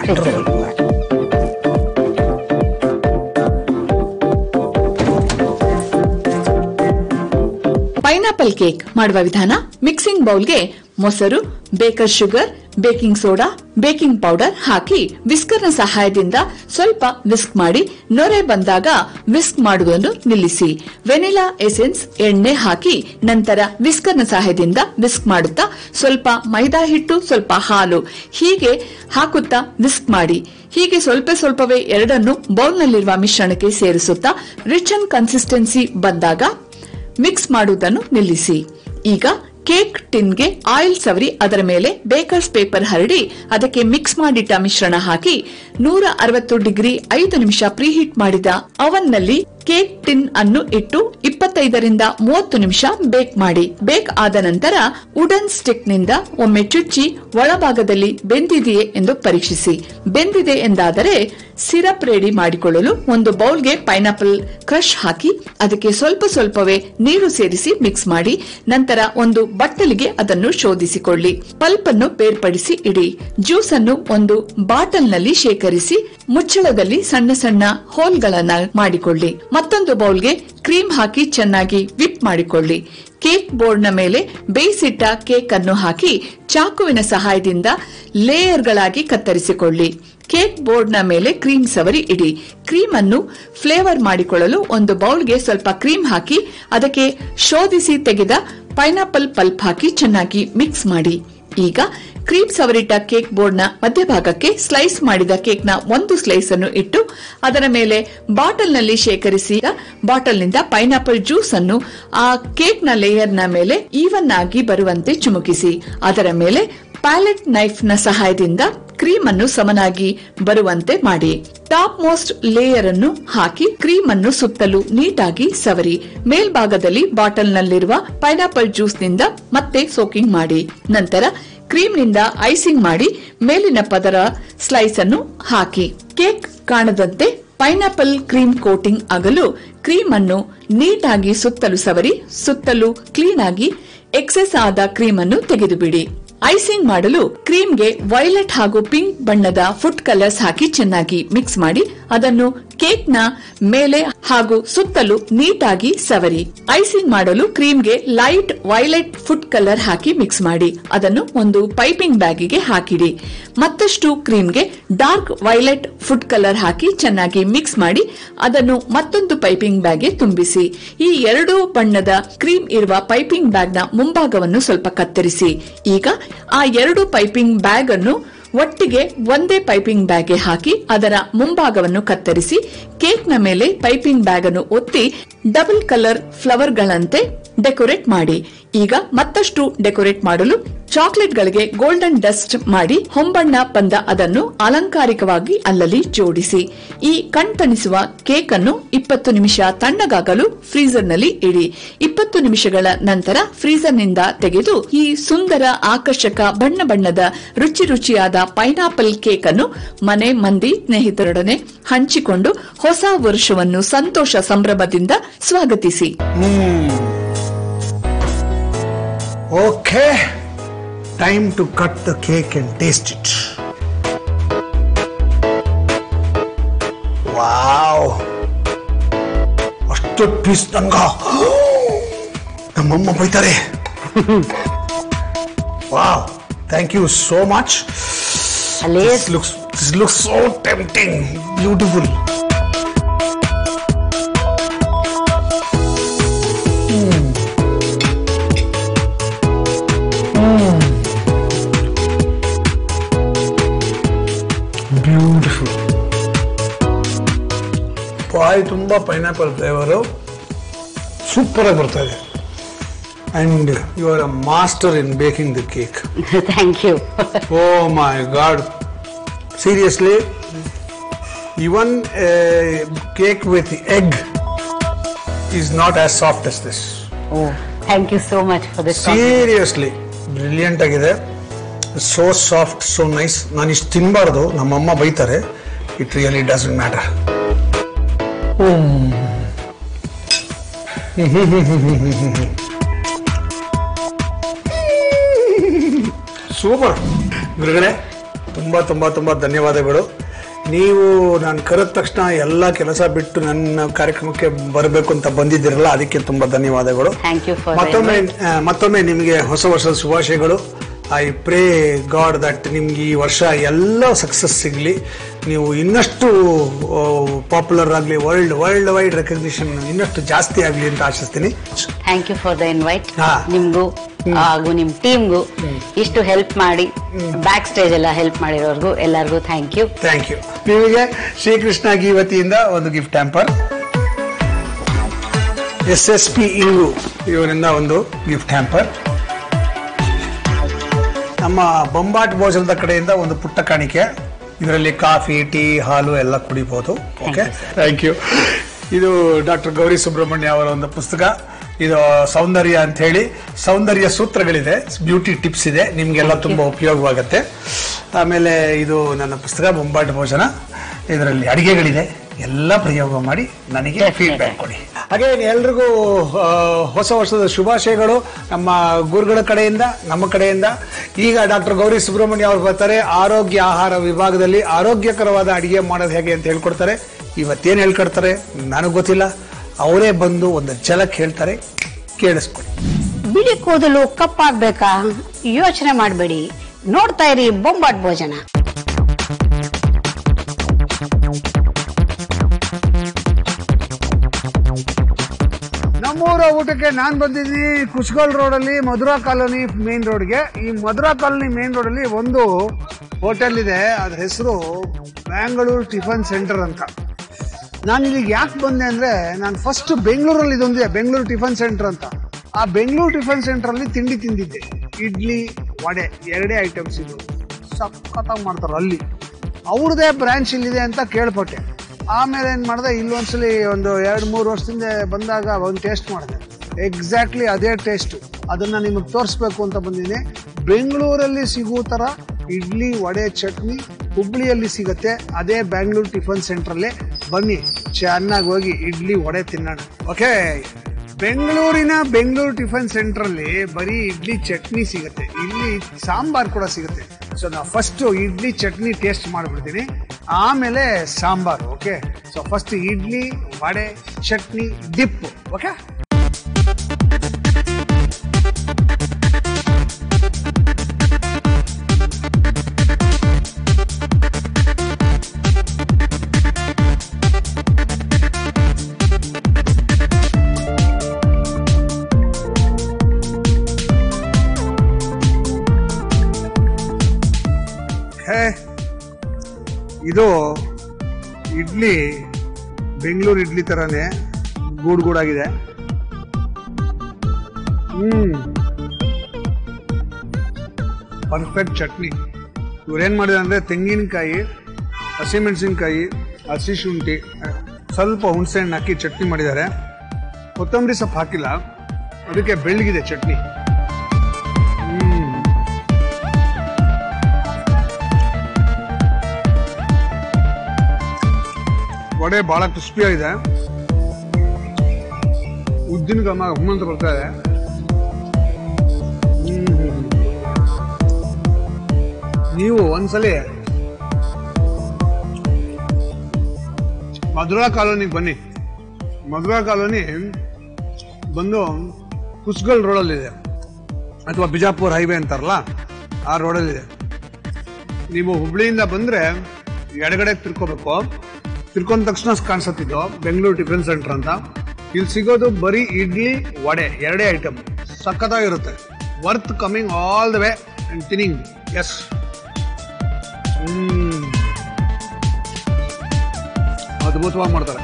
ಪೈನಾಪಲ್ ಕೇಕ್ ಮಾಡುವ ವಿಧಾನ. ಮಿಕ್ಸಿಂಗ್ ಬೌಲ್ಗೆ ಮೊಸರು, baker sugar, baking soda, baking powder ಹಾಕಿ ವಿಸ್ಕರ್ನ ಸಹಾಯದಿಂದ ಸ್ವಲ್ಪ ವಿಸ್ಕ್ ಮಾಡಿ ನೊರೆ ಬಂದಾಗ ವಿಸ್ಕ್ ಮಾಡುವುದನ್ನು ನಿಲ್ಲಿಸಿ. ವೆನಿಲಾ ಎಸೆನ್ಸ್, ಎಣ್ಣೆ ಹಾಕಿ ನಂತರ ವಿಸ್ಕರ್ನ ಸಹಾಯದಿಂದ ವಿಸ್ಕ್ ಮಾಡುತ್ತಾ ಸ್ವಲ್ಪ ಮೈದಾ ಹಿಟ್ಟು, ಸ್ವಲ್ಪ ಹಾಲು ಹೀಗೆ ಹಾಕುತ್ತಾ ವಿಸ್ಕ್ ಮಾಡಿ. ಹೀಗೆ ಸ್ವಲ್ಪ ಸ್ವಲ್ಪವೇ ಎರಡನ್ನು ಬೌಲ್ನಲ್ಲಿರುವ ಮಿಶ್ರಣಕ್ಕೆ ಸೇರಿಸುತ್ತಾ ರಿಚ್ ಅಂಡ್ ಕನ್ಸಿಸ್ಟೆನ್ಸಿ ಬಂದಾಗ ಮಿಕ್ಸ್ ಮಾಡುವುದನ್ನು ನಿಲ್ಲಿಸಿ. ಈಗ ಕೇಕ್ ಟಿನ್ಗೆ ಆಯಿಲ್ ಸವರಿ ಅದರ ಮೇಲೆ ಬೇಕರ್ಸ್ ಪೇಪರ್ ಹರಡಿ ಅದಕ್ಕೆ ಮಿಕ್ಸ್ ಮಾಡಿಟ್ಟ ಮಿಶ್ರಣ ಹಾಕಿ ನೂರ ಅರವತ್ತು ಡಿಗ್ರಿ ಐದು ನಿಮಿಷ ಪ್ರೀಹೀಟ್ ಮಾಡಿದ ಅವನ್ ನಲ್ಲಿ ಕೇಕ್ ಟಿನ್ ಅನ್ನು ಇಟ್ಟು ಇಪ್ಪತ್ತೈದರಿಂದ ಮೂವತ್ತು ನಿಮಿಷ ಬೇಕ್ ಮಾಡಿ. ಬೇಕ್ ಆದ ನಂತರ ವುಡನ್ ಸ್ಟಿಕ್ ನಿಂದ ಒಮ್ಮೆ ಚುಚ್ಚಿ ಒಳಭಾಗದಲ್ಲಿ ಬೆಂದಿದೆಯೇ ಎಂದು ಪರೀಕ್ಷಿಸಿ. ಬೆಂದಿದೆ ಎಂದಾದರೆ ಸಿರಪ್ ರೆಡಿ ಮಾಡಿಕೊಳ್ಳಲು ಒಂದು ಬೌಲ್ಗೆ ಪೈನಾಪಲ್ ಕ್ರಶ್ ಹಾಕಿ ಅದಕ್ಕೆ ಸ್ವಲ್ಪ ಸ್ವಲ್ಪವೇ ನೀರು ಸೇರಿಸಿ ಮಿಕ್ಸ್ ಮಾಡಿ ನಂತರ ಒಂದು ಬಟ್ಟಲಿಗೆ ಅದನ್ನು ಶೋಧಿಸಿಕೊಳ್ಳಿ. ಪಲ್ಪ್ ಅನ್ನು ಬೇರ್ಪಡಿಸಿ ಇಡಿ. ಜ್ಯೂಸ್ ಅನ್ನು ಒಂದು ಬಾಟಲ್ ನಲ್ಲಿ ಶೇಖರಿಸಿ ಮುಚ್ಚಳದಲ್ಲಿ ಸಣ್ಣ ಸಣ್ಣ ಹೋಲ್ಗಳನ್ನ ಮಾಡಿಕೊಳ್ಳಿ. ಮತ್ತೊಂದು ಬೌಲ್ಗೆ ಕ್ರೀಮ್ ಹಾಕಿ ಚೆನ್ನಾಗಿ ವಿಪ್ ಮಾಡಿಕೊಳ್ಳಿ. ಕೇಕ್ ಬೋರ್ಡ್ ನ ಮೇಲೆ ಬೇಯಿಸಿಟ್ಟ ಕೇಕ್ ಅನ್ನು ಹಾಕಿ ಚಾಕುವಿನ ಸಹಾಯದಿಂದ ಲೇಯರ್ಗಳಾಗಿ ಕತ್ತರಿಸಿಕೊಳ್ಳಿ. ಕೇಕ್ ಬೋರ್ಡ್ ನ ಮೇಲೆ ಕ್ರೀಮ್ ಸವರಿ ಇಡಿ. ಕ್ರೀಮ್ ಅನ್ನು ಫ್ಲೇವರ್ ಮಾಡಿಕೊಳ್ಳಲು ಒಂದು ಬೌಲ್ಗೆ ಸ್ವಲ್ಪ ಕ್ರೀಮ್ ಹಾಕಿ ಅದಕ್ಕೆ ಶೋಧಿಸಿ ತೆಗೆದ ಪೈನಾಪಲ್ ಪಲ್ಪ್ ಹಾಕಿ ಚೆನ್ನಾಗಿ ಮಿಕ್ಸ್ ಮಾಡಿ. ಈಗ ಕ್ರೀಮ್ ಸವರಿಟ್ಟ ಕೇಕ್ ಬೋರ್ಡ್ ನ ಮಧ್ಯಭಾಗಕ್ಕೆ ಸ್ಲೈಸ್ ಮಾಡಿದ ಕೇಕ್ ನ ಒಂದು ಸ್ಲೈಸ್ ಅನ್ನು ಇಟ್ಟು ಅದರ ಮೇಲೆ ಬಾಟಲ್ ನಲ್ಲಿ ಶೇಖರಿಸಿ ಬಾಟಲ್ ನಿಂದ ಪೈನಾಪಲ್ ಜ್ಯೂಸ್ ಅನ್ನು ಆ ಕೇಕ್ ನ ಲೇಯರ್ ನ ಮೇಲೆ ಈವನ್ ಆಗಿ ಬರುವಂತೆ ಚುಮುಕಿಸಿ. ಅದರ ಮೇಲೆ ಪ್ಯಾಲೆಟ್ ನೈಫ್ ನ ಸಹಾಯದಿಂದ ಕ್ರೀಮ್ ಅನ್ನು ಸಮನಾಗಿ ಬರುವಂತೆ ಮಾಡಿ. ಟಾಪ್ ಮೋಸ್ಟ್ ಲೇಯರ್ ಅನ್ನು ಹಾಕಿ ಕ್ರೀಮ್ ಅನ್ನು ಸುತ್ತಲೂ ನೀಟಾಗಿ ಸವರಿ. ಮೇಲ್ಭಾಗದಲ್ಲಿ ಬಾಟಲ್ ನಲ್ಲಿರುವ ಪೈನಾಪಲ್ ಜ್ಯೂಸ್ ನಿಂದ ಮತ್ತೆ ಸೋಕಿಂಗ್ ಮಾಡಿ. ನಂತರ ಕ್ರೀಮ್ ನಿಂದ ಐಸಿಂಗ್ ಮಾಡಿ ಮೇಲಿನ ಪದರ ಸ್ಲೈಸ್ ಅನ್ನು ಹಾಕಿ. ಕೇಕ್ ಕಾಣದಂತೆ ಪೈನಾಪಲ್ ಕ್ರೀಮ್ ಕೋಟಿಂಗ್ ಆಗಲು ಕ್ರೀಮ್ ಅನ್ನು ನೀಟಾಗಿ ಸುತ್ತಲೂ ಸವರಿ ಸುತ್ತಲೂ ಕ್ಲೀನ್ ಆಗಿ ಎಕ್ಸೆಸ್ ಆದ ಕ್ರೀಮ್ ಅನ್ನು ತೆಗೆದುಬಿಡಿ. ಐಸಿಂಗ್ ಮಾಡಲು ಕ್ರೀಮ್ಗೆ ವೈಲೆಟ್ ಹಾಗೂ ಪಿಂಕ್ ಬಣ್ಣದ ಫುಡ್ ಕಲರ್ಸ್ ಹಾಕಿ ಚೆನ್ನಾಗಿ ಮಿಕ್ಸ್ ಮಾಡಿ ಅದನ್ನು ಕೇಕ್ ನ ಮೇಲೆ ಹಾಗೂ ಸುತ್ತಲೂ ನೀಟಾಗಿ ಸವರಿ. ಐಸಿಂಗ್ ಮಾಡಲು ಕ್ರೀಮ್ಗೆ ಲೈಟ್ ವೈಲೆಟ್ ಫುಡ್ ಕಲರ್ ಹಾಕಿ ಮಿಕ್ಸ್ ಮಾಡಿ ಅದನ್ನು ಒಂದು ಪೈಪಿಂಗ್ ಬ್ಯಾಗಿಗೆ ಹಾಕಿಡಿ. ಮತ್ತಷ್ಟು ಕ್ರೀಮ್ಗೆ ಡಾರ್ಕ್ ವೈಲೆಟ್ ಫುಡ್ ಕಲರ್ ಹಾಕಿ ಚೆನ್ನಾಗಿ ಮಿಕ್ಸ್ ಮಾಡಿ ಅದನ್ನು ಮತ್ತೊಂದು ಪೈಪಿಂಗ್ ಬ್ಯಾಗ್ಗೆ ತುಂಬಿಸಿ. ಈ ಎರಡು ಬಣ್ಣದ ಕ್ರೀಮ್ ಇರುವ ಪೈಪಿಂಗ್ ಬ್ಯಾಗ್ ನ ಮುಂಭಾಗವನ್ನು ಸ್ವಲ್ಪ ಕತ್ತರಿಸಿ. ಈಗ ಆ ಎರಡು ಪೈಪಿಂಗ್ ಬ್ಯಾಗ್ ಅನ್ನು ಒಟ್ಟಿಗೆ ಒಂದೇ ಪೈಪಿಂಗ್ ಬ್ಯಾಗ್ಗೆ ಹಾಕಿ ಅದರ ಮುಂಭಾಗವನ್ನು ಕತ್ತರಿಸಿ ಕೇಕ್ ನ ಮೇಲೆ ಪೈಪಿಂಗ್ ಬ್ಯಾಗ್ ಅನ್ನು ಒತ್ತಿ ಡಬಲ್ ಕಲರ್ ಫ್ಲವರ್ ಗಳಂತೆ ಡೆಕೋರೇಟ್ ಮಾಡಿ. ಈಗ ಮತ್ತಷ್ಟು ಡೆಕೋರೇಟ್ ಮಾಡಲು ಚಾಕ್ಲೇಟ್ ಗಳಿಗೆ ಗೋಲ್ಡನ್ ಡಸ್ಟ್ ಮಾಡಿ ಹೊಂಬಣ್ಣ ಬಂದ ಅದನ್ನು ಅಲಂಕಾರಿಕವಾಗಿ ಅಲ್ಲಲ್ಲಿ ಜೋಡಿಸಿ. ಈ ಕಣ್ತಣಿಸುವ ಕೇಕ್ ಅನ್ನು ಇಪ್ಪತ್ತು ನಿಮಿಷ ತಣ್ಣಗಾಗಲು ಫ್ರೀಜರ್ ನಲ್ಲಿ ಇಡಿ. ಇಪ್ಪತ್ತು ನಿಮಿಷಗಳ ನಂತರ ಫ್ರೀಜರ್ ನಿಂದ ತೆಗೆದು ಈ ಸುಂದರ ಆಕರ್ಷಕ ಬಣ್ಣ ಬಣ್ಣದ ರುಚಿ ರುಚಿಯಾದ ಪೈನಾಪಲ್ ಕೇಕ್ ಅನ್ನು ಮನೆ ಮಂದಿ ಸ್ನೇಹಿತರೊಡನೆ ಹಂಚಿಕೊಂಡು ಹೊಸ ವರ್ಷವನ್ನು ಸಂತೋಷ ಸಂಭ್ರಮದಿಂದ ಸ್ವಾಗತಿಸಿ. Okay, time to cut the cake and taste it. Wow! ದೊಡ್ಡ ಪೀಸ್ ನಂಗ ನಮ್ಮಮ್ಮ ಬೈತಾರೆ. Wow, thank you so much. This looks, this looks so tempting, beautiful. Mm. Mm. Beautiful. ಪಾಯ್ ತುಂಬ ಪೈನಾಪಲ್ ಫ್ಲೇವರು ಸೂಪರ್ ಆಗಿ ಬರ್ತಾ ಇದೆ. And you are a master in baking the cake. Thank you. Oh my God. Seriously, even a cake with egg is not as soft as this. Oh, thank you so much for this. Seriously, brilliant agide. So soft, so nice. ನಾನು ಇಷ್ಟು ತಿನ್ನಬಾರ್ದು, ನಮ್ಮಮ್ಮ ಬೈತಾರೆ. It really doesn't matter. Super ಗುರುಗಳೇ, ತುಂಬ ತುಂಬ ತುಂಬ ಧನ್ಯವಾದಗಳು. ನೀವು ನಾನು ಕರೆದ ತಕ್ಷಣ ಎಲ್ಲ ಕೆಲಸ ಬಿಟ್ಟು ನನ್ನ ಕಾರ್ಯಕ್ರಮಕ್ಕೆ ಬರಬೇಕು ಅಂತ ಬಂದಿದ್ದೀರಲ್ಲ, ಅದಕ್ಕೆ ತುಂಬ ಧನ್ಯವಾದಗಳು. ಮತ್ತೊಮ್ಮೆ ಮತ್ತೊಮ್ಮೆ ನಿಮಗೆ ಹೊಸ ವರ್ಷದ ಶುಭಾಶಯಗಳು. ಐ ಪ್ರೇ ಗಾಡ್ ದಟ್ ನಿಮ್ಗೆ ಈ ವರ್ಷ ಎಲ್ಲ ಸಕ್ಸಸ್ ಸಿಗಲಿ, ನೀವು ಇನ್ನಷ್ಟು ಪಾಪ್ಯುಲರ್ ಆಗಲಿ, ವರ್ಲ್ಡ್ ವರ್ಲ್ಡ್ ವೈಡ್ ರೆಕಗ್ನಿಷನ್ ಇನ್ನಷ್ಟು ಜಾಸ್ತಿ ಆಗಲಿ ಅಂತ ಆಶಿಸ್ತೀನಿ. Thank you for the invite. ನಿಮ್ಗೂ ಹಾಗೂ ನಿಮ್ ಟೀಮ್ಗೂ ಇಷ್ಟು ಹೆಲ್ಪ್ ಮಾಡಿ ಬ್ಯಾಕ್ ಸ್ಟೇಜ್ ಎಲ್ಲ ಹೆಲ್ಪ್ ಮಾಡಿರೋರ್ಗೂ ಎಲ್ಲರಿಗೂ ಥ್ಯಾಂಕ್ ಯು. Thank you. ನಿಮಗೆ ಶ್ರೀಕೃಷ್ಣ ಗೀ ವತಿಯಿಂದ ಒಂದು gift hamper, S S P ಇಂಗು ಇವರಿಂದ ಒಂದು ಗಿಫ್ಟ್ ಹ್ಯಾಂಪರ್, ನಮ್ಮ ಬೊಂಬಾಟ್ ಭೋಜನದ ಕಡೆಯಿಂದ ಒಂದು ಪುಟ್ಟ ಕಾಣಿಕೆ. ಇದರಲ್ಲಿ ಕಾಫಿ, ಟೀ, ಹಾಲು ಎಲ್ಲ ಕುಡಿಬಹುದು. Okay, thank you. ಇದು ಡಾಕ್ಟರ್ ಗೌರಿ ಸುಬ್ರಹ್ಮಣ್ಯ ಅವರ ಒಂದು ಪುಸ್ತಕ. ಇದು ಸೌಂದರ್ಯ ಅಂತ ಹೇಳಿ ಸೌಂದರ್ಯ ಸೂತ್ರಗಳಿದೆ, ಬ್ಯೂಟಿ ಟಿಪ್ಸ್ ಇದೆ, ನಿಮ್ಗೆಲ್ಲ ತುಂಬಾ ಉಪಯೋಗವಾಗುತ್ತೆ. ಆಮೇಲೆ ಇದು ನನ್ನ ಪುಸ್ತಕ ಬೊಂಬಾಟ್ ಭೋಜನ, ಇದರಲ್ಲಿ ಅಡಿಗೆಗಳಿದೆ, ಎಲ್ಲ ಪ್ರಯೋಗ ಮಾಡಿ ನನಗೆ ಫೀಡ್ಬ್ಯಾಕ್ ಕೊಡಿ. ಹಾಗೆ ಎಲ್ರಿಗೂ ಹೊಸ ವರ್ಷದ ಶುಭಾಶಯಗಳು ನಮ್ಮ ಗುರುಗಳ ಕಡೆಯಿಂದ, ನಮ್ಮ ಕಡೆಯಿಂದ. ಈಗ ಡಾಕ್ಟರ್ ಗೌರಿ ಸುಬ್ರಹ್ಮಣ್ಯ ಅವರು ಬರ್ತಾರೆ, ಆರೋಗ್ಯ ಆಹಾರ ವಿಭಾಗದಲ್ಲಿ ಆರೋಗ್ಯಕರವಾದ ಅಡಿಗೆ ಮಾಡೋದು ಹೇಗೆ ಅಂತ ಹೇಳ್ಕೊಡ್ತಾರೆ. ಇವತ್ತೇನು ಹೇಳ್ಕೊಡ್ತಾರೆ ನನಗೆ ಗೊತ್ತಿಲ್ಲ, ಅವರೇ ಬಂದು ಒಂದು ಝಲಕ್ ಹೇಳ್ತಾರೆ, ಕೇಳಿಸ್ಕೊಡಿ. ಬಿಳಿ ಕೂದಲು ಕಪ್ಪಾಗ್ಬೇಕಾ ಯೋಚನೆ ಮಾಡಬೇಡಿ, ನೋಡ್ತಾ ಇರಿ ಬೊಂಬಾಟ್ ಭೋಜನ. ನಮ್ಮೂರ ಊಟಕ್ಕೆ ನಾನ್ ಬಂದಿದ್ದೀನಿ ಕುಸ್ಗೋಲ್ ರೋಡ್ ಅಲ್ಲಿ, ಮಧುರಾ ಕಾಲೋನಿ ಮೇನ್ ರೋಡ್ಗೆ. ಈ ಮಧುರಾ ಕಾಲೋನಿ ಮೇನ್ ರೋಡ್ ಅಲ್ಲಿ ಒಂದು ಹೋಟೆಲ್ ಇದೆ, ಅದ್ರ ಹೆಸರು ಬ್ಯಾಂಗ್ಳೂರ್ ಟಿಫನ್ ಸೆಂಟರ್ ಅಂತ. ನಾನು ಇಲ್ಲಿಗೆ ಯಾಕೆ ಬಂದೆ ಅಂದ್ರೆ, ನಾನು ಫಸ್ಟ್ ಬೆಂಗಳೂರಲ್ಲಿ ಇದೊಂದಿದೆ ಬೆಂಗಳೂರು ಟಿಫನ್ ಸೆಂಟರ್ ಅಂತ. ಆ ಬೆಂಗಳೂರು ಟಿಫನ್ ಸೆಂಟರ್ ಅಲ್ಲಿ ತಿಂಡಿ ತಿಂದಿದ್ದೆ, ಇಡ್ಲಿ ವಡೆ ಎರಡೇ ಐಟಮ್ಸ್ ಇದು, ಸಖತ್ತಾಗಿ ಮಾಡ್ತಾರೆ ಅಲ್ಲಿ. ಅವ್ರದೇ ಬ್ರಾಂಚ್ ಇಲ್ಲಿದೆ ಅಂತ ಕೇಳ್ಪಟ್ಟೆ. ಆಮೇಲೆ ಏನ್ ಮಾಡಿದೆ, ಇಲ್ಲೊಂದ್ಸಲಿ ಒಂದು ಎರಡು ಮೂರು ವರ್ಷದಿಂದ ಬಂದಾಗ ಒಂದು ಟೇಸ್ಟ್ ಮಾಡಿದೆ, ಎಕ್ಸಾಕ್ಟ್ಲಿ ಅದೇ ಟೇಸ್ಟ್. ಅದನ್ನ ನಿಮಗೆ ತೋರಿಸ್ಬೇಕು ಅಂತ ಬಂದಿದ್ದೀನಿ. ಬೆಂಗಳೂರಲ್ಲಿ ಸಿಗೋ ತರ ಇಡ್ಲಿ ವಡೆ ಚಟ್ನಿ ಹುಬ್ಳಿಯಲ್ಲಿ ಸಿಗುತ್ತೆ, ಅದೇ ಬ್ಯಾಂಗ್ಳೂರ್ ಟಿಫನ್ ಸೆಂಟ್ರಲ್ಲೇ. ಬನ್ನಿ ಚೆನ್ನಾಗಿ ಹೋಗಿ ಇಡ್ಲಿ ವಡೆ ತಿನ್ನೋಣ. ಓಕೆ, ಬೆಂಗಳೂರಿನ ಬೆಂಗಳೂರು ಟಿಫನ್ ಸೆಂಟ್ರಲ್ಲಿ ಬರೀ ಇಡ್ಲಿ ಚಟ್ನಿ ಸಿಗುತ್ತೆ, ಇಲ್ಲಿ ಸಾಂಬಾರ್ ಕೂಡ ಸಿಗುತ್ತೆ. ಸೊ ನಾ ಫಸ್ಟ್ ಇಡ್ಲಿ ಚಟ್ನಿ ಟೇಸ್ಟ್ ಮಾಡ್ಬಿಡ್ತೀನಿ, ಆಮೇಲೆ sambar. Okay, so first idli vada chutney dip. Okay, ಇದು ಇಡ್ಲಿ ಬೆಂಗಳೂರು ಇಡ್ಲಿ ತರಾನೇ ಗೂಡ್ ಗೂಡಾಗಿದೆ. ಹ್ಮ್ ಪರ್ಫೆಕ್ಟ್ ಚಟ್ನಿ. ಇವ್ರೇನ್ ಮಾಡಿದ್ರೆ ಅಂದ್ರೆ ತೆಂಗಿನಕಾಯಿ, ಹಸಿಮೆಣಸಿನ್ಕಾಯಿ, ಹಸಿ ಶುಂಠಿ, ಸ್ವಲ್ಪ ಹುಣಸೆ ಹಣ್ಣು ಹಾಕಿ ಚಟ್ನಿ ಮಾಡಿದ್ದಾರೆ. ಕೊತ್ತಂಬರಿ ಸೊಪ್ಪು ಹಾಕಿಲ್ಲ, ಅದಕ್ಕೆ ಬೆಳ್ಳಗಿದೆ ಚಟ್ನಿ. ವಡೆ ಬಹಳ ಕ್ರಿಸ್ಪಿ ಆಗಿದೆ, ಉದ್ದಿನ ಘಮ ಹುಮ್ಮಂತ ಬರ್ತಾ ಇದೆ. ನೀವು ಒಂದ್ಸಲಿ ಮಧುರಾ ಕಾಲೋನಿಗೆ ಬನ್ನಿ, ಮಧುರಾ ಕಾಲೋನಿ ಬಂದು ಕುಸ್ಗಲ್ ರೋಡಲ್ಲಿದೆ, ಅಥವಾ ಬಿಜಾಪುರ ಹೈವೇ ಅಂತಾರಲ್ಲ ಆ ರೋಡಲ್ಲಿದೆ. ನೀವು ಹುಬ್ಳಿಯಿಂದ ಬಂದ್ರೆ ಎಡಗಡೆ ತಿರ್ಕೋಬೇಕು. ತಿರ್ಕೊಂಡ ತಕ್ಷಣ ಕಾಣಿಸುತ್ತಿದ್ದು ಬೆಂಗಳೂರು ಟಿಫಿನ್ ಸೆಂಟರ್ ಅಂತ. ಇಲ್ಲಿ ಸಿಗೋದು ಬರೀ ಇಡ್ಲಿ ವಡೆ, ಎರಡೇ ಐಟಮ್. ಸಖತ್ತಾಗಿರುತ್ತೆ. Worth coming all the way and ತಿನ್ನಿಂಗ್. ಎಸ್, ಹ್ಮ್ ಅದ್ಭುತವಾಗಿ ಮಾಡ್ತಾರೆ.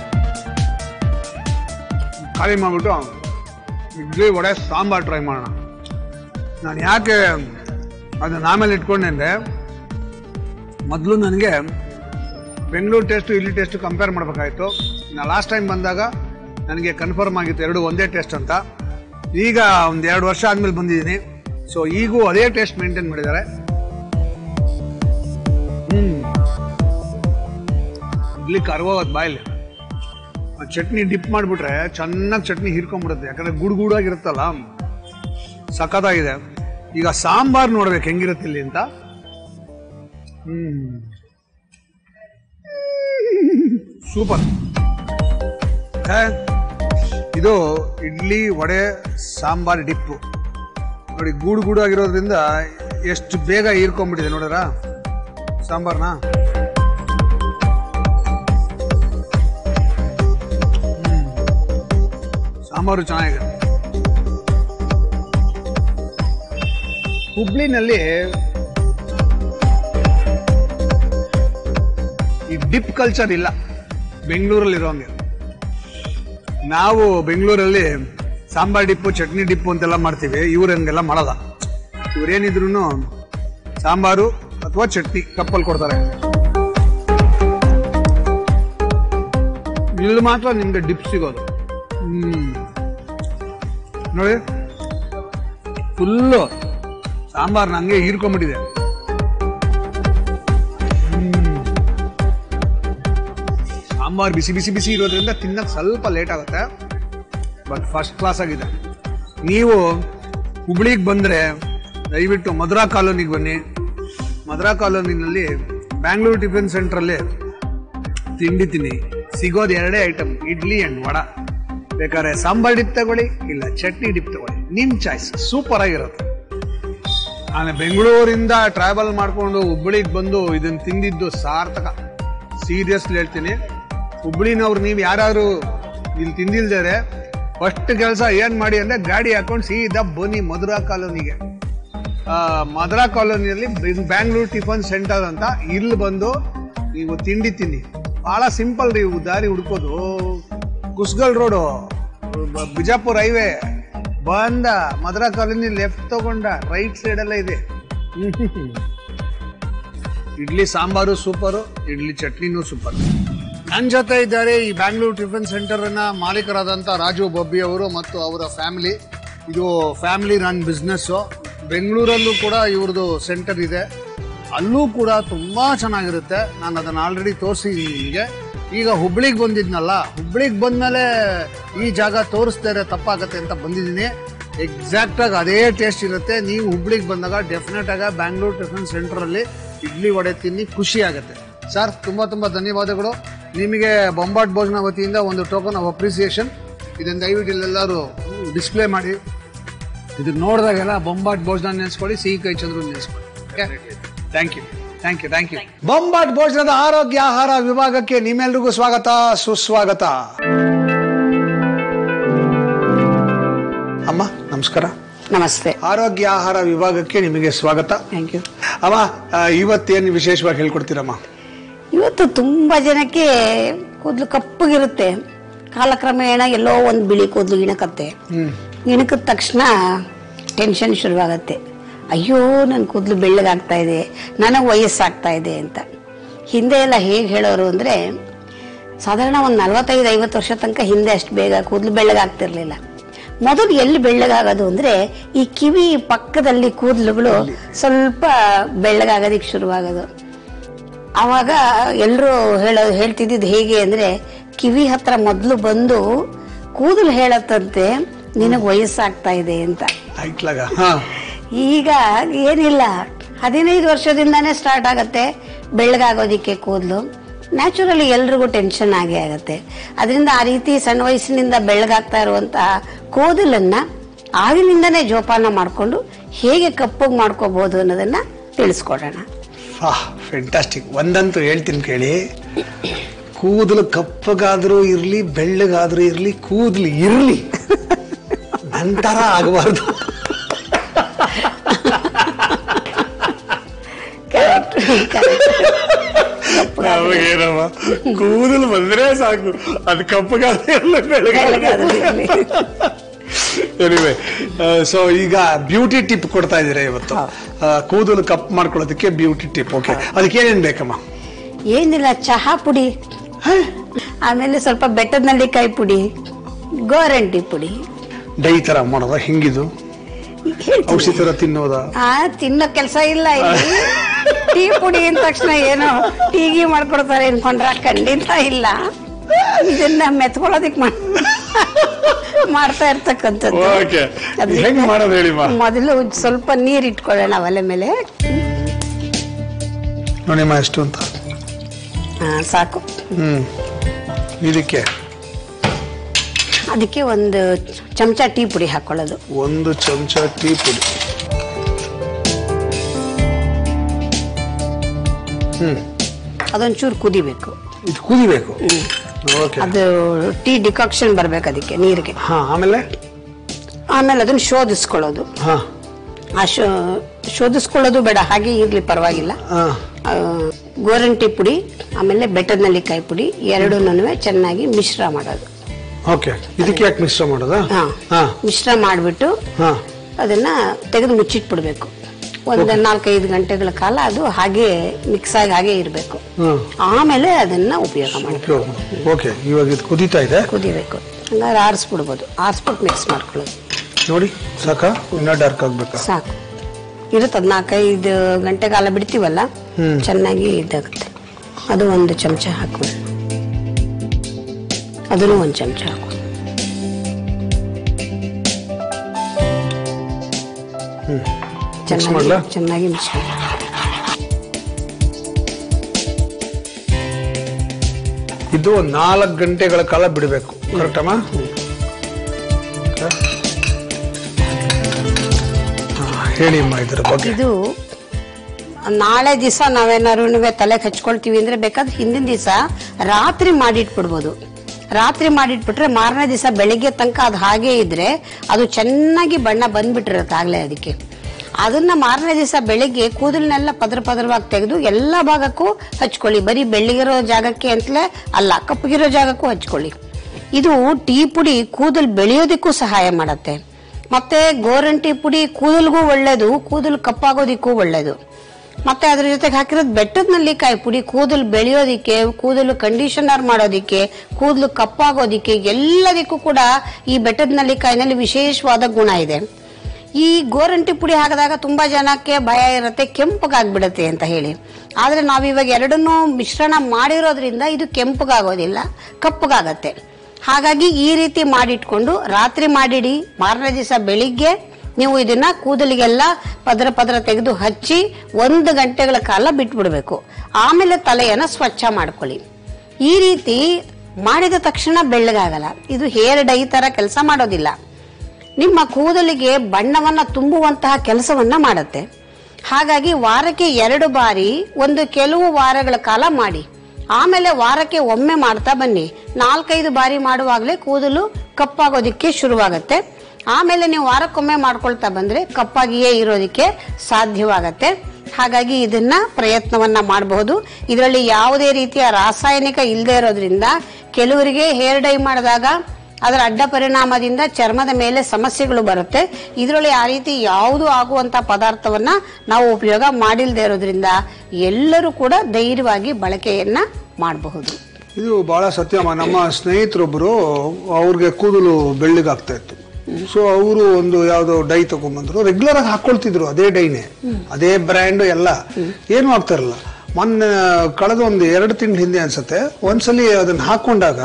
ಖಾಲಿ ಮಾಡ್ಬಿಟ್ಟು ಇಡ್ಲಿ ವಡೆ ಸಾಂಬಾರ್ ಟ್ರೈ ಮಾಡೋಣ. ನಾನು ಯಾಕೆ ಅದನ್ನ ಆಮೇಲೆ ಇಟ್ಕೊಂಡೆ ಅಂದರೆ, ಮೊದಲು ನನಗೆ ಬೆಂಗಳೂರು ಟೇಸ್ಟು ಇಲ್ಲಿ ಟೇಸ್ಟು ಕಂಪೇರ್ ಮಾಡಬೇಕಾಯಿತು. ನಾನು ಲಾಸ್ಟ್ ಟೈಮ್ ಬಂದಾಗ ನನಗೆ ಕನ್ಫರ್ಮ್ ಆಗಿತ್ತು ಎರಡು ಒಂದೇ ಟೇಸ್ಟ್ ಅಂತ. ಈಗ ಒಂದು ಎರಡು ವರ್ಷ ಆದಮೇಲೆ ಬಂದಿದ್ದೀನಿ. ಸೊ ಈಗೂ ಅದೇ ಟೇಸ್ಟ್ ಮೇಂಟೈನ್ ಮಾಡಿದ್ದಾರೆ. ಹ್ಮ್ ಇಡ್ಲಿ ಕರ್ಗೋಗೋದು ಬಾಯಲ್ಲಿ. ಚಟ್ನಿ ಡಿಪ್ ಮಾಡಿಬಿಟ್ರೆ ಚೆನ್ನಾಗಿ ಚಟ್ನಿ ಹೀರ್ಕೊಂಡ್ಬಿಡುತ್ತೆ, ಯಾಕಂದ್ರೆ ಗುಡುಗುಡಾಗಿರುತ್ತಲ್ಲ, ಸಖತ್ತಾಗಿದೆ. ಈಗ ಸಾಂಬಾರ್ ನೋಡ್ಬೇಕು ಹೆಂಗಿರುತ್ತೆ ಇಲ್ಲಿ ಅಂತ. ಹ್ಮ್ ಸೂಪರ್. ಇದು ಇಡ್ಲಿ ವಡೆ ಸಾಂಬಾರ್ ಡಿಪ್ಪು ನೋಡಿ, ಗೂಡು ಗೂಡು ಆಗಿರೋದ್ರಿಂದ ಎಷ್ಟು ಬೇಗ ಹೀರ್ಕೊಂಡ್ಬಿಟ್ಟಿದೆ ನೋಡ್ರ ಸಾಂಬಾರ್ನ. ಸಾಂಬಾರು ಚೆನ್ನಾಗಿದೆ. ಹುಬ್ಳಿನಲ್ಲಿ ಈ ಡಿಪ್ ಕಲ್ಚರ್ ಇಲ್ಲ, ಬೆಂಗಳೂರಲ್ಲಿ ಇರೋಂಗೆ. ನಾವು ಬೆಂಗಳೂರಲ್ಲಿ ಸಾಂಬಾರ್ ಡಿಪ್ಪು ಚಟ್ನಿ ಡಿಪ್ಪು ಅಂತೆಲ್ಲ ಮಾಡ್ತೀವಿ, ಇವ್ರು ಹಂಗೆಲ್ಲ ಮಾಡಲ್ಲ. ಇವ್ರೇನಿದ್ರು ಸಾಂಬಾರು ಅಥವಾ ಚಟ್ನಿ ಕಪ್ಪಲ್ಲಿ ಕೊಡ್ತಾರೆ. ಇಲ್ಲಿ ಮಾತ್ರ ನಿಮ್ಗೆ ಡಿಪ್ ಸಿಗೋದು. ಹ್ಮ್ ನೋಡಿ, ಫುಲ್ಲು ಸಾಂಬಾರ್ ನಂಗೆ ಹೀರ್ಕೊಂಡ್ಬಿಟ್ಟಿದೆ. ಸಾಂಬಾರ್ ಬಿಸಿ ಬಿಸಿ ಬಿಸಿ ಇರೋದ್ರಿಂದ ತಿನ್ನಕ್ ಸ್ವಲ್ಪ ಲೇಟ್ ಆಗುತ್ತೆ, ಬಟ್ ಫಸ್ಟ್ ಕ್ಲಾಸ್ ಆಗಿದೆ. ನೀವು ಹುಬ್ಳಿಗೆ ಬಂದ್ರೆ ದಯವಿಟ್ಟು ಮಧುರಾ ಕಾಲೋನಿಗೆ ಬನ್ನಿ. ಮಧುರಾ ಕಾಲೋನಿನಲ್ಲಿ ಬ್ಯಾಂಗ್ಳೂರ್ ಟಿಫಿನ್ ಸೆಂಟ್ರಲ್ಲಿ ತಿಂಡಿ ತಿನ್ನಿ. ಸಿಗೋದು ಎರಡೇ ಐಟಮ್, ಇಡ್ಲಿ ಅಂಡ್ ವಡ. ಬೇಕಾದ್ರೆ ಸಾಂಬಾರ್ ಡಿಪ್ ತಗೊಳ್ಳಿ, ಇಲ್ಲ ಚಟ್ನಿ ಡಿಪ್ ತಗೊಳ್ಳಿ, ನಿಮ್ ಚಾಯ್ಸ್. ಸೂಪರ್ ಆಗಿರುತ್ತೆ. ನಾನು ಬೆಂಗಳೂರಿಂದ ಟ್ರಾವೆಲ್ ಮಾಡ್ಕೊಂಡು ಹುಬ್ಬಳ್ಳಿಗೆ ಬಂದು ಇದನ್ನ ತಿಂದಿದ್ದು ಸಾರ್ಥಕ. ಸೀರಿಯಸ್ಲಿ ಹೇಳ್ತೀನಿ, ಹುಬ್ಬಳ್ಳಿನವ್ರು ನೀವು ಯಾರಾದ್ರೂ ಇಲ್ಲಿ ತಿಂದಿಲ್ದರೆ ಫಸ್ಟ್ ಕೆಲಸ ಏನ್ ಮಾಡಿ ಅಂದ್ರೆ ಗಾಡಿ ಹಾಕೊಂಡು ಸೀದಾ ಬನ್ನಿ ಮಧುರಾ ಕಾಲೋನಿಗೆ. ಮಧುರಾ ಕಾಲೋನಿಯಲ್ಲಿ ಬ್ಯಾಂಗ್ಳೂರ್ ಟಿಫನ್ ಸೆಂಟರ್ ಅಂತ, ಇಲ್ಲಿ ಬಂದು ನೀವು ತಿಂಡಿ ತಿನ್ನಿ. ಬಹಳ ಸಿಂಪಲ್ ರೀ ದಾರಿ ಹುಡ್ಕೋದು. ಕುಸ್ಗಲ್ ರೋಡು, ಬಿಜಾಪುರ ಹೈವೇ ಬಂದ ಮಧುರಾ ಕಾಲೋನಿ ಲೆಫ್ಟ್ ತಗೊಂಡ ರೈಟ್ ಸೈಡ್ ಎಲ್ಲ ಇದೆ. ಇಡ್ಲಿ ಸಾಂಬಾರು ಸೂಪರು, ಇಡ್ಲಿ ಚಟ್ನಿನೂ ಸೂಪರ್. ನನ್ನ ಜೊತೆ ಇದ್ದಾರೆ ಈ ಬ್ಯಾಂಗ್ಳೂರ್ ಟಿಫಿನ್ ಸೆಂಟರ್ ನ ಮಾಲೀಕರಾದಂಥ ರಾಜು ಬಬ್ಬಿ ಅವರು ಮತ್ತು ಅವರ ಫ್ಯಾಮಿಲಿ. ಇದು ಫ್ಯಾಮಿಲಿ ರನ್ ಬಿಸ್ನೆಸ್. ಬೆಂಗಳೂರಲ್ಲೂ ಕೂಡ ಇವ್ರದ್ದು ಸೆಂಟರ್ ಇದೆ, ಅಲ್ಲೂ ಕೂಡ ತುಂಬಾ ಚೆನ್ನಾಗಿರುತ್ತೆ. ನಾನು ಅದನ್ನ ಆಲ್ರೆಡಿ ತೋರಿಸಿದ್ದೀನಿ ನಿಮಗೆ. ಈಗ ಹುಬ್ಳಿಗೆ ಬಂದಿದ್ನಲ್ಲ, ಹುಬ್ಳಿಗೆ ಬಂದ್ಮೇಲೆ ಈ ಜಾಗ ತೋರಿಸ್ತಾರೆ ತಪ್ಪಾಗತ್ತೆ ಅಂತ ಬಂದಿದ್ದೀನಿ. ಎಕ್ಸಾಕ್ಟ್ ಆಗಿ ಅದೇ ಟೇಸ್ಟ್ ಇರುತ್ತೆ. ನೀವು ಹುಬ್ಳಿಗೆ ಬಂದಾಗ ಡೆಫಿನೆಟ್ ಆಗಿ ಬ್ಯಾಂಗ್ಳೂರ್ ಟಿಫಿನ್ ಸೆಂಟರ್ ಅಲ್ಲಿ ಇಡ್ಲಿ ವಡೆ ತಿನ್ನಿ, ಖುಷಿ ಆಗುತ್ತೆ. ಸರ್ ತುಂಬಾ ತುಂಬಾ ಧನ್ಯವಾದಗಳು. ನಿಮಗೆ ಬೊಂಬಾಟ್ ಭೋಜನ ವತಿಯಿಂದ ಒಂದು ಟೋಕನ್ ಆಫ್ ಅಪ್ರಿಸಿಯೇಷನ್. ಇದನ್ನ ದಯವಿಟ್ಟು ಇಲ್ಲೆಲ್ಲರೂ ಡಿಸ್ಪ್ಲೇ ಮಾಡಿ. ಇದು ನೋಡಿದಾಗೆಲ್ಲ ಬೊಂಬಾಟ್ ಭೋಜನ ನೆನೆಸ್ಕೊಳ್ಳಿ, ಸಿಹಿ ಕೈ ಚಂದ್ರು ನೆನೆಸ್ಕೊಳ್ಳಿ. Thank you thank you thank you. ಬೊಂಬಾಟ್ ಭೋಜನದ ಆರೋಗ್ಯ ಆಹಾರ ವಿಭಾಗಕ್ಕೆ ನಿಮ್ಮೆಲ್ರಿಗೂ ಸ್ವಾಗತ ಸುಸ್ವಾಗತ. ಅಮ್ಮ ನಮಸ್ಕಾರ. ನಮಸ್ತೆ. ಆರೋಗ್ಯ ಆಹಾರ ವಿಭಾಗಕ್ಕೆ ನಿಮಗೆ ಸ್ವಾಗತ. Thank you. ಅಮ್ಮ, ಇವತ್ತೇನು ವಿಶೇಷವಾಗಿ ಹೇಳ್ಕೊಡ್ತೀರಮ್ಮ? ಇವತ್ತು ತುಂಬಾ ಜನಕ್ಕೆ ಕೂದಲು ಕಪ್ಪಗಿರುತ್ತೆ, ಕಾಲಕ್ರಮೇಣ ಎಲ್ಲೋ ಒಂದು ಬಿಳಿ ಕೂದಲು ಇಣಕತ್ತೆ. ಇಣಕದ ತಕ್ಷಣ ಟೆನ್ಷನ್ ಶುರುವಾಗತ್ತೆ. ಅಯ್ಯೋ ನನ್ನ ಕೂದಲು ಬೆಳ್ಳಗಾಗ್ತಾ ಇದೆ, ನನಗೆ ವಯಸ್ಸಾಗ್ತಾ ಇದೆ ಅಂತ. ಹಿಂದೆ ಎಲ್ಲ ಹೇಗೆ ಹೇಳೋರು ಅಂದರೆ, ಸಾಧಾರಣ ಒಂದು ನಲ್ವತ್ತೈದು ಐವತ್ತು ವರ್ಷ ತನಕ ಹಿಂದೆ ಅಷ್ಟು ಬೇಗ ಕೂದಲು ಬೆಳ್ಳಗಾಗ್ತಿರ್ಲಿಲ್ಲ. ಮೊದಲು ಎಲ್ಲಿ ಬೆಳ್ಳಗಾಗೋದು ಅಂದರೆ ಈ ಕಿವಿ ಪಕ್ಕದಲ್ಲಿ ಕೂದಲುಗಳು ಸ್ವಲ್ಪ ಬೆಳ್ಳಗಾಗೋದಿಕ್ಕೆ ಶುರುವಾಗೋದು. ಆವಾಗ ಎಲ್ಲರೂ ಹೇಳೋ ಹೇಳ್ತಿದ್ದಿದ್ದು ಹೇಗೆ ಅಂದರೆ, ಕಿವಿ ಹತ್ರ ಮೊದಲು ಬಂದು ಕೂದಲು ಹೇಳತ್ತಂತೆ ನಿನಗೆ ವಯಸ್ಸಾಗ್ತಾ ಇದೆ ಅಂತ. ಈಗ ಏನಿಲ್ಲ, ಹದಿನೈದು ವರ್ಷದಿಂದಾನೇ ಸ್ಟಾರ್ಟ್ ಆಗತ್ತೆ ಬೆಳ್ಳಗಾಗೋದಿಕ್ಕೆ ಕೂದಲು. ನ್ಯಾಚುರಲಿ ಎಲ್ರಿಗೂ ಟೆನ್ಷನ್ ಆಗೇ ಆಗತ್ತೆ. ಅದರಿಂದ ಆ ರೀತಿ ಸಣ್ಣ ವಯಸ್ಸಿನಿಂದ ಬೆಳಗಾಗ್ತಾ ಇರುವಂತಹ ಕೂದಲನ್ನ ಆಗಿನಿಂದನೇ ಜೋಪಾನ ಮಾಡಿಕೊಂಡು ಹೇಗೆ ಕಪ್ಪಗೆ ಮಾಡ್ಕೋಬಹುದು ಅನ್ನೋದನ್ನ ತಿಳಿಸ್ಕೊಡೋಣ. ಫ್ಯಾಂಟಾಸ್ಟಿಕ್. ಒಂದಂತೂ ಹೇಳ್ತೀನಿ ಕೇಳಿ, ಕೂದಲು ಕಪ್ಪಗಾದ್ರೂ ಇರ್ಲಿ ಬೆಳ್ಳಗಾದ್ರೂ ಇರ್ಲಿ, ಕೂದಲು ಇರ್ಲಿ ನಂತರ ಆಗಬಾರ್ದು. ಏನಮ್ಮ ಕೂದಲು ಬಂದ್ರೆ ಸಾಕು, ಅದು ಕಪ್ಪಗಾದ್ರೆ ಇರಲಿ ಬೆಳ್ಳಗಾದ್ರೂ ಇರ್ಲಿ. ಎನಿವೆ, ಸೊ ಈಗ ಬ್ಯೂಟಿ ಟಿಪ್ ಕೊಡ್ತಾ ಇದ್ದೀರಾ ಇವತ್ತು, ಕೂದಲು ಕಪ್ ಮಾಡ್ಕೊಳ್ಳೋದಕ್ಕೆ ಬ್ಯೂಟಿ ಟಿಪ್. ಓಕೆ, ಅದಕ್ಕೆ ಏನೇನ್ ಬೇಕಮ್ಮ? ಏನಿಲ್ಲ, ಚಹಾ ಪುಡಿ, ಆಮೇಲೆ ಸ್ವಲ್ಪ ಬೆಟ್ಟದ ನೆಲ್ಲಿಕಾಯಿ ಪುಡಿ, ಗೋರಂಟಿ ಪುಡಿ. ಡೈ ತರ ಮಾಡೋದ? ಹಿಂಗಿದು ಔಷಧಿ ತರ ತಿನ್ನೋದ? ಆ ತಿನ್ನೋ ಕೆಲಸ ಇಲ್ಲ ಇಲ್ಲಿ. ಟೀ ಪುಡಿ ಅಂದ ತಕ್ಷಣ ಏನೋ ಟೀಗಿ ಮಾಡ್ಕೊಡ್ತಾರೆ ಅನ್ಕೊಂಡ್ರ? ಖಂಡಿತ ಇಲ್ಲ. ಇದನ್ನ ಮೆತ್ಕೊಳ್ಳೋದಿಕ್ ಮಾಡ್ತಾ ಇರ್ತಕ್ಕಂಥದ್ದು. ಮೊದಲು ಸ್ವಲ್ಪ ನೀರ್ ಇಟ್ಕೊಳ್ಳೋಣ ಒಲೆ ಮೇಲೆ. ನೋಡಿಮ್ಮ ಎಷ್ಟು ಅಂತ. ಹಾ, ಸಾಕು. ಹ್ಮ್ ಇದಕ್ಕೆ ಅದಕ್ಕೆ ಒಂದು ಚಮಚ ಟೀ ಪುಡಿ ಹಾಕೊಳ್ಳೋದು. ಒಂದು ಚಮಚ ಟೀ ಪುಡಿ. ಹ್ಮ್ ಅದೊಂಚೂರು ಕುದಿಬೇಕು. ಇದು ಕುದಿಬೇಕು. ಅದು ಟೀ ಡಿಕಾಕ್ಷನ್ ಬರ್ಬೇಕು ಅದಕ್ಕೆ ನೀರಿಗೆ. ಹಾ, ಆಮೇಲೆ ಆಮೇಲೆ ಅದನ್ನ ಶೋಧಿಸ್ಕೊಳ್ಳೋದು. ಹಾ, ಆ ಶೋಧಿಸ್ಕೊಳ್ಳೋದು ಬೇಡ, ಹಾಗೆ ಇರ್ಲಿ ಪರವಾಗಿಲ್ಲ. ಗೋರಂಟಿ ಪುಡಿ ಆಮೇಲೆ ಬೆಟ್ಟದ ನೆಲ್ಲಿಕಾಯಿ ಪುಡಿ ಎರಡನ್ನೂ ಚೆನ್ನಾಗಿ ಮಿಶ್ರ ಮಾಡೋದು. ಓಕೆ, ಇದಕ್ಕೆ ಯಾಕೆ ಮಿಶ್ರ ಮಾಡೋದಾ? ಹಾ, ಮಿಶ್ರ ಮಾಡಿಬಿಟ್ಟು ಅದನ್ನ ತೆಗೆದು ಮುಚ್ಚಿಟ್ಬಿಡ್ಬೇಕು. ಒಂದು ನಾಲ್ಕೈದು ಗಂಟೆಗಳ ಕಾಲ ಅದು ಹಾಗೆ ಮಿಕ್ಸ್ ಆಗಿ ಹಾಗೆ ಇರಬೇಕು. ಆಮೇಲೆ ಅದನ್ನ ಉಪಯೋಗ ಮಾಡಬೇಕು. ಓಕೆ, ಇವಾಗ ಇದು ಕುದೀತಾ ಇದೆ. ಕುದಿಬೇಕು, ಹಂಗಾದ್ರೆ ಆರಿಸ್ಬಿಡ್ಬೋದು. ಆರಿಸ್ಬಿಟ್ಟು ಮಿಕ್ಸ್ ಮಾಡ್ಕೊಳ್ಳೋದು. ನೋಡಿ ಸಾಕಾ? ಇನ್ನ ಡಾರ್ಕ್ ಆಗ್ಬೇಕಾ? ಸಾಕು, ಇರುತ್ತೆ. ಅದ್ ನಾಲ್ಕೈದು ಗಂಟೆ ಕಾಲ ಬಿಡ್ತೀವಲ್ಲ, ಚೆನ್ನಾಗಿ ಇದಾಗುತ್ತೆ. ಅದು ಒಂದು ಚಮಚ ಹಾಕೊಂಡು, ಅದನ್ನು ಒಂದು ಚಮಚ ಹಾಕೊಂಡು. ಚೆನ್ನಾಗಿ ಚೆನ್ನಾಗಿ ಮಿಕ್ಸ್ ಮಾಡಿ. ಇದು ನಾಲ್ಕು ಗಂಟೆಗಳ ಕಾಲ ಬಿಡಬೇಕು, ಕರೆಕ್ಟಮ್ಮ? ಹೇಳಿ ಅಮ್ಮ ಇದರ ಬಗ್ಗೆ. ಇದು ನಾಳೆ ದಿವಸ ನಾವೇನಾರು ತಲೆಗೆ ಹಚ್ಕೊಳ್ತೀವಿ ಅಂದ್ರೆ ಬೇಕಾದ್ರೆ ಹಿಂದಿನ ದಿವಸ ರಾತ್ರಿ ಮಾಡಿಟ್ಬಿಡ್ಬೋದು. ರಾತ್ರಿ ಮಾಡಿಟ್ಬಿಟ್ರೆ ಮಾರನೇ ದಿವಸ ಬೆಳಿಗ್ಗೆ ತನಕ ಅದು ಹಾಗೆ ಇದ್ರೆ ಅದು ಚೆನ್ನಾಗಿ ಬಣ್ಣ ಬಂದ್ಬಿಟ್ಟಿರುತ್ತೆ ಆಗ್ಲೇ. ಅದಕ್ಕೆ ಅದನ್ನ ಮಾರನೇ ದಿವಸ ಬೆಳಿಗ್ಗೆ ಕೂದಲನ್ನೆಲ್ಲ ಪದರ ಪದರವಾಗಿ ತೆಗೆದು ಎಲ್ಲಾ ಭಾಗಕ್ಕೂ ಹಚ್ಕೊಳ್ಳಿ. ಬರೀ ಬೆಳ್ಳಿಗಿರೋ ಜಾಗಕ್ಕೆ ಅಂತಲೇ ಅಲ್ಲ, ಕಪ್ಪಗಿರೋ ಜಾಗಕ್ಕೂ ಹಚ್ಕೊಳ್ಳಿ. ಇದು ಟೀ ಪುಡಿ ಕೂದಲು ಬೆಳೆಯೋದಕ್ಕೂ ಸಹಾಯ ಮಾಡತ್ತೆ. ಮತ್ತೆ ಗೋರಂಟಿ ಪುಡಿ ಕೂದಲ್ಗೂ ಒಳ್ಳೇದು, ಕೂದಲು ಕಪ್ಪಾಗೋದಿಕ್ಕೂ ಒಳ್ಳೇದು. ಮತ್ತೆ ಅದ್ರ ಜೊತೆಗೆ ಹಾಕಿರೋದು ಬೆಟ್ಟದ ನೆಲ್ಲಿಕಾಯಿ ಪುಡಿ ಕೂದಲು ಬೆಳೆಯೋದಿಕ್ಕೆ, ಕೂದಲು ಕಂಡೀಷನರ್ ಮಾಡೋದಿಕ್ಕೆ, ಕೂದಲು ಕಪ್ಪಾಗೋದಿಕ್ಕೆ ಎಲ್ಲದಕ್ಕೂ ಕೂಡ ಈ ಬೆಟ್ಟದ ನೆಲ್ಲಿಕಾಯಿನಲ್ಲಿ ವಿಶೇಷವಾದ ಗುಣ ಇದೆ. ಈ ಗೋರಂಟಿ ಪುಡಿ ಹಾಕಿದಾಗ ತುಂಬಾ ಜನಕ್ಕೆ ಭಯ ಇರುತ್ತೆ, ಕೆಂಪಗಾಗ್ಬಿಡತ್ತೆ ಅಂತ ಹೇಳಿ. ಆದ್ರೆ ನಾವಿವಾಗ ಎರಡನ್ನೂ ಮಿಶ್ರಣ ಮಾಡಿರೋದ್ರಿಂದ ಇದು ಕೆಂಪಗಾಗೋದಿಲ್ಲ, ಕಪ್ಪಗಾಗತ್ತೆ. ಹಾಗಾಗಿ ಈ ರೀತಿ ಮಾಡಿಟ್ಕೊಂಡು ರಾತ್ರಿ ಮಾಡಿಡಿ, ಮಾರನೇ ದಿವಸ ಬೆಳಿಗ್ಗೆ ನೀವು ಇದನ್ನ ಕೂದಲಿಗೆಲ್ಲ ಪದರ ಪದರ ತೆಗೆದು ಹಚ್ಚಿ ಒಂದು ಗಂಟೆಗಳ ಕಾಲ ಬಿಟ್ಬಿಡ್ಬೇಕು. ಆಮೇಲೆ ತಲೆಯನ್ನ ಸ್ವಚ್ಛ ಮಾಡ್ಕೊಳ್ಳಿ. ಈ ರೀತಿ ಮಾಡಿದ ತಕ್ಷಣ ಬೆಳ್ಳಗಾಗಲ್ಲ, ಇದು ಹೇರ್ ಡೈ ತರ ಕೆಲಸ ಮಾಡೋದಿಲ್ಲ. ನಿಮ್ಮ ಕೂದಲಿಗೆ ಬಣ್ಣವನ್ನ ತುಂಬುವಂತಹ ಕೆಲಸವನ್ನ ಮಾಡುತ್ತೆ. ಹಾಗಾಗಿ ವಾರಕ್ಕೆ ಎರಡು ಬಾರಿ ಒಂದು ಕೆಲವು ವಾರಗಳ ಕಾಲ ಮಾಡಿ, ಆಮೇಲೆ ವಾರಕ್ಕೆ ಒಮ್ಮೆ ಮಾಡ್ತಾ ಬನ್ನಿ. ನಾಲ್ಕೈದು ಬಾರಿ ಮಾಡುವಾಗಲೇ ಕೂದಲು ಕಪ್ಪಾಗೋದಿಕ್ಕೆ ಶುರುವಾಗತ್ತೆ. ಆಮೇಲೆ ನೀವು ವಾರಕ್ಕೊಮ್ಮೆ ಮಾಡ್ಕೊಳ್ತಾ ಬಂದ್ರೆ ಕಪ್ಪಾಗಿಯೇ ಇರೋದಿಕ್ಕೆ ಸಾಧ್ಯವಾಗತ್ತೆ. ಹಾಗಾಗಿ ಇದನ್ನ ಪ್ರಯತ್ನವನ್ನ ಮಾಡಬಹುದು. ಇದರಲ್ಲಿ ಯಾವುದೇ ರೀತಿಯ ರಾಸಾಯನಿಕ ಇಲ್ಲದೆ ಇರೋದ್ರಿಂದ ಕೆಲವರಿಗೆ ಹೇರ್ ಡೈ ಮಾಡಿದಾಗ ಅದರ ಅಡ್ಡ ಪರಿಣಾಮದಿಂದ ಚರ್ಮದ ಮೇಲೆ ಸಮಸ್ಯೆಗಳು ಬರುತ್ತೆ. ಇದರಲ್ಲಿ ಆ ರೀತಿ ಯಾವುದು ಆಗುವಂತ ಪದಾರ್ಥವನ್ನ ನಾವು ಉಪಯೋಗ ಮಾಡಿಲ್ದೇ ಇರೋದ್ರಿಂದ ಎಲ್ಲರೂ ಕೂಡ ಧೈರ್ಯವಾಗಿ ಬಳಕೆಯನ್ನ ಮಾಡಬಹುದು. ಇದು ಬಹಳ ಸತ್ಯಮ್ಮ. ನಮ್ಮ ಸ್ನೇಹಿತರೊಬ್ಬರು ಅವ್ರಿಗೆ ಕೂದಲು ಬೆಳ್ಳಗಾಗ್ತಾ ಇತ್ತು. ಸೊ ಅವರು ಒಂದು ಯಾವ್ದೋ ಡೈ ತಗೊಂಡ್ಬಂದ್ರು, ರೆಗ್ಯುಲರ್ ಆಗಿ ಹಾಕೊಳ್ತಿದ್ರು ಅದೇ ಡೈನೇ, ಅದೇ ಬ್ರ್ಯಾಂಡ್ ಎಲ್ಲ, ಏನು ಆಗ್ತಾರಲ್ಲ. ಮೊನ್ನೆ ಕಳೆದ ಒಂದು ಎರಡು ತಿಂಗಳ ಹಿಂದೆ ಅನ್ಸತ್ತೆ ಒಂದ್ಸಲಿ ಅದನ್ನ ಹಾಕೊಂಡಾಗ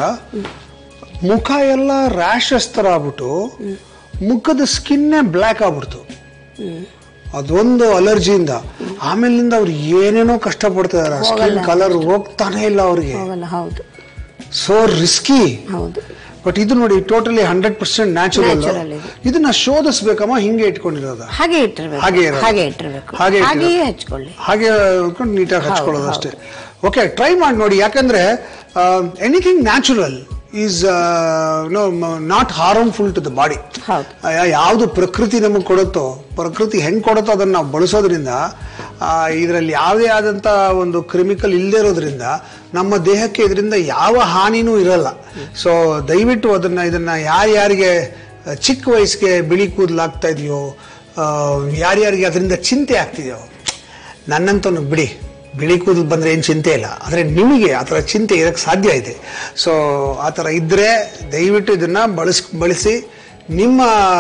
ಮುಖ ಎಲ್ಲ ರ್ಯಾಶಸ್ ತರ ಆಗ್ಬಿಟ್ಟು ಮುಖದ ಸ್ಕಿನ್ನೇ ಬ್ಲ್ಯಾಕ್ ಆಗ್ಬಿಡ್ತು. ಅದೊಂದು ಅಲರ್ಜಿಯಿಂದ ಆಮೇಲಿಂದ ಅವ್ರು ಏನೇನೋ ಕಷ್ಟ ಪಡ್ತಿದಾರೆ, ಸ್ಕಿನ್ ಕಲರ್ ಹೋಗ್ತಾನೆ ಇಲ್ಲ ಅವ್ರಿಗೆ. ಹೌದು, ಸೋ ರಿಸ್ಕಿ. ಹೌದು. ಬಟ್ ಇದು ನೋಡಿ ಟೋಟಲಿ ಹಂಡ್ರೆಡ್ ಪರ್ಸೆಂಟ್ ನ್ಯಾಚುರಲ್. ಇದನ್ನ ಶೋಧಿಸ್ಬೇಕಮ್ಮ, ಹಿಂಗೆ ಇಟ್ಕೊಂಡಿರೋದ, ಹಾಗೆ ಇಟ್ಟಿರ್ಬೇಕು, ಹಾಗೆ ಹಾಗೆ ಇಟ್ಟಿರ್ಬೇಕು, ಹಾಗೆ ಹಚ್ಕೊಳ್ಳಿ, ಹಾಗೆ ನೀಟಾಗಿ ಹಚ್ಕೊಳ್ಳೋದು ಅಷ್ಟೇ. ಓಕೆ, ಟ್ರೈ ಮಾಡಿ ನೋಡಿ. ಯಾಕಂದ್ರೆ anything natural is no not harmful to the body. ಯಾವುದು ಪ್ರಕೃತಿ ನಮಗೆ ಕೊಡುತ್ತೋ, ಪ್ರಕೃತಿ ಹೆಂಗ್ ಕೊಡುತ್ತೋ ಅದನ್ನ ನಾವು ಬಳಸೋದ್ರಿಂದ, ಇದರಲ್ಲಿ ಯಾವುದೇ ಆದಂತ ಒಂದು ಕೆಮಿಕಲ್ ಇಲ್ಲದೆ ಇರೋದ್ರಿಂದ ನಮ್ಮ ದೇಹಕ್ಕೆ ಇದರಿಂದ ಯಾವ ಹಾನಿನೂ ಇರಲ್ಲ. ಸೊ ದಯವಿಟ್ಟು ಅದನ್ನ ಇದನ್ನ ಯಾರ್ಯಾರಿಗೆ ಚಿಕ್ಕ ವಯಸ್ಸಿಗೆ ಬಿಳಿ ಕೂದಲಾಗ್ತಾ ಇದೆಯೋ, ಯಾರ್ಯಾರಿಗೆ ಅದರಿಂದ ಚಿಂತೆ ಆಗ್ತಿದೆಯೋ, ನನ್ನಂತೂ ಬಿಡಿ, ಬಿಳಿ ಕೂದಲು ಬಂದ್ರೆ ಏನು ಚಿಂತೆ ಇಲ್ಲ, ಆದರೆ ನಿಮಗೆ ಆ ಥರ ಚಿಂತೆ ಇರಕ್ಕೆ ಸಾಧ್ಯ ಇದೆ. ಸೊ ಆ ಥರ ಇದ್ರೆ ದಯವಿಟ್ಟು ಇದನ್ನ ಬಳಸ್ ಬಳಸಿ ನಿಮ್ಮ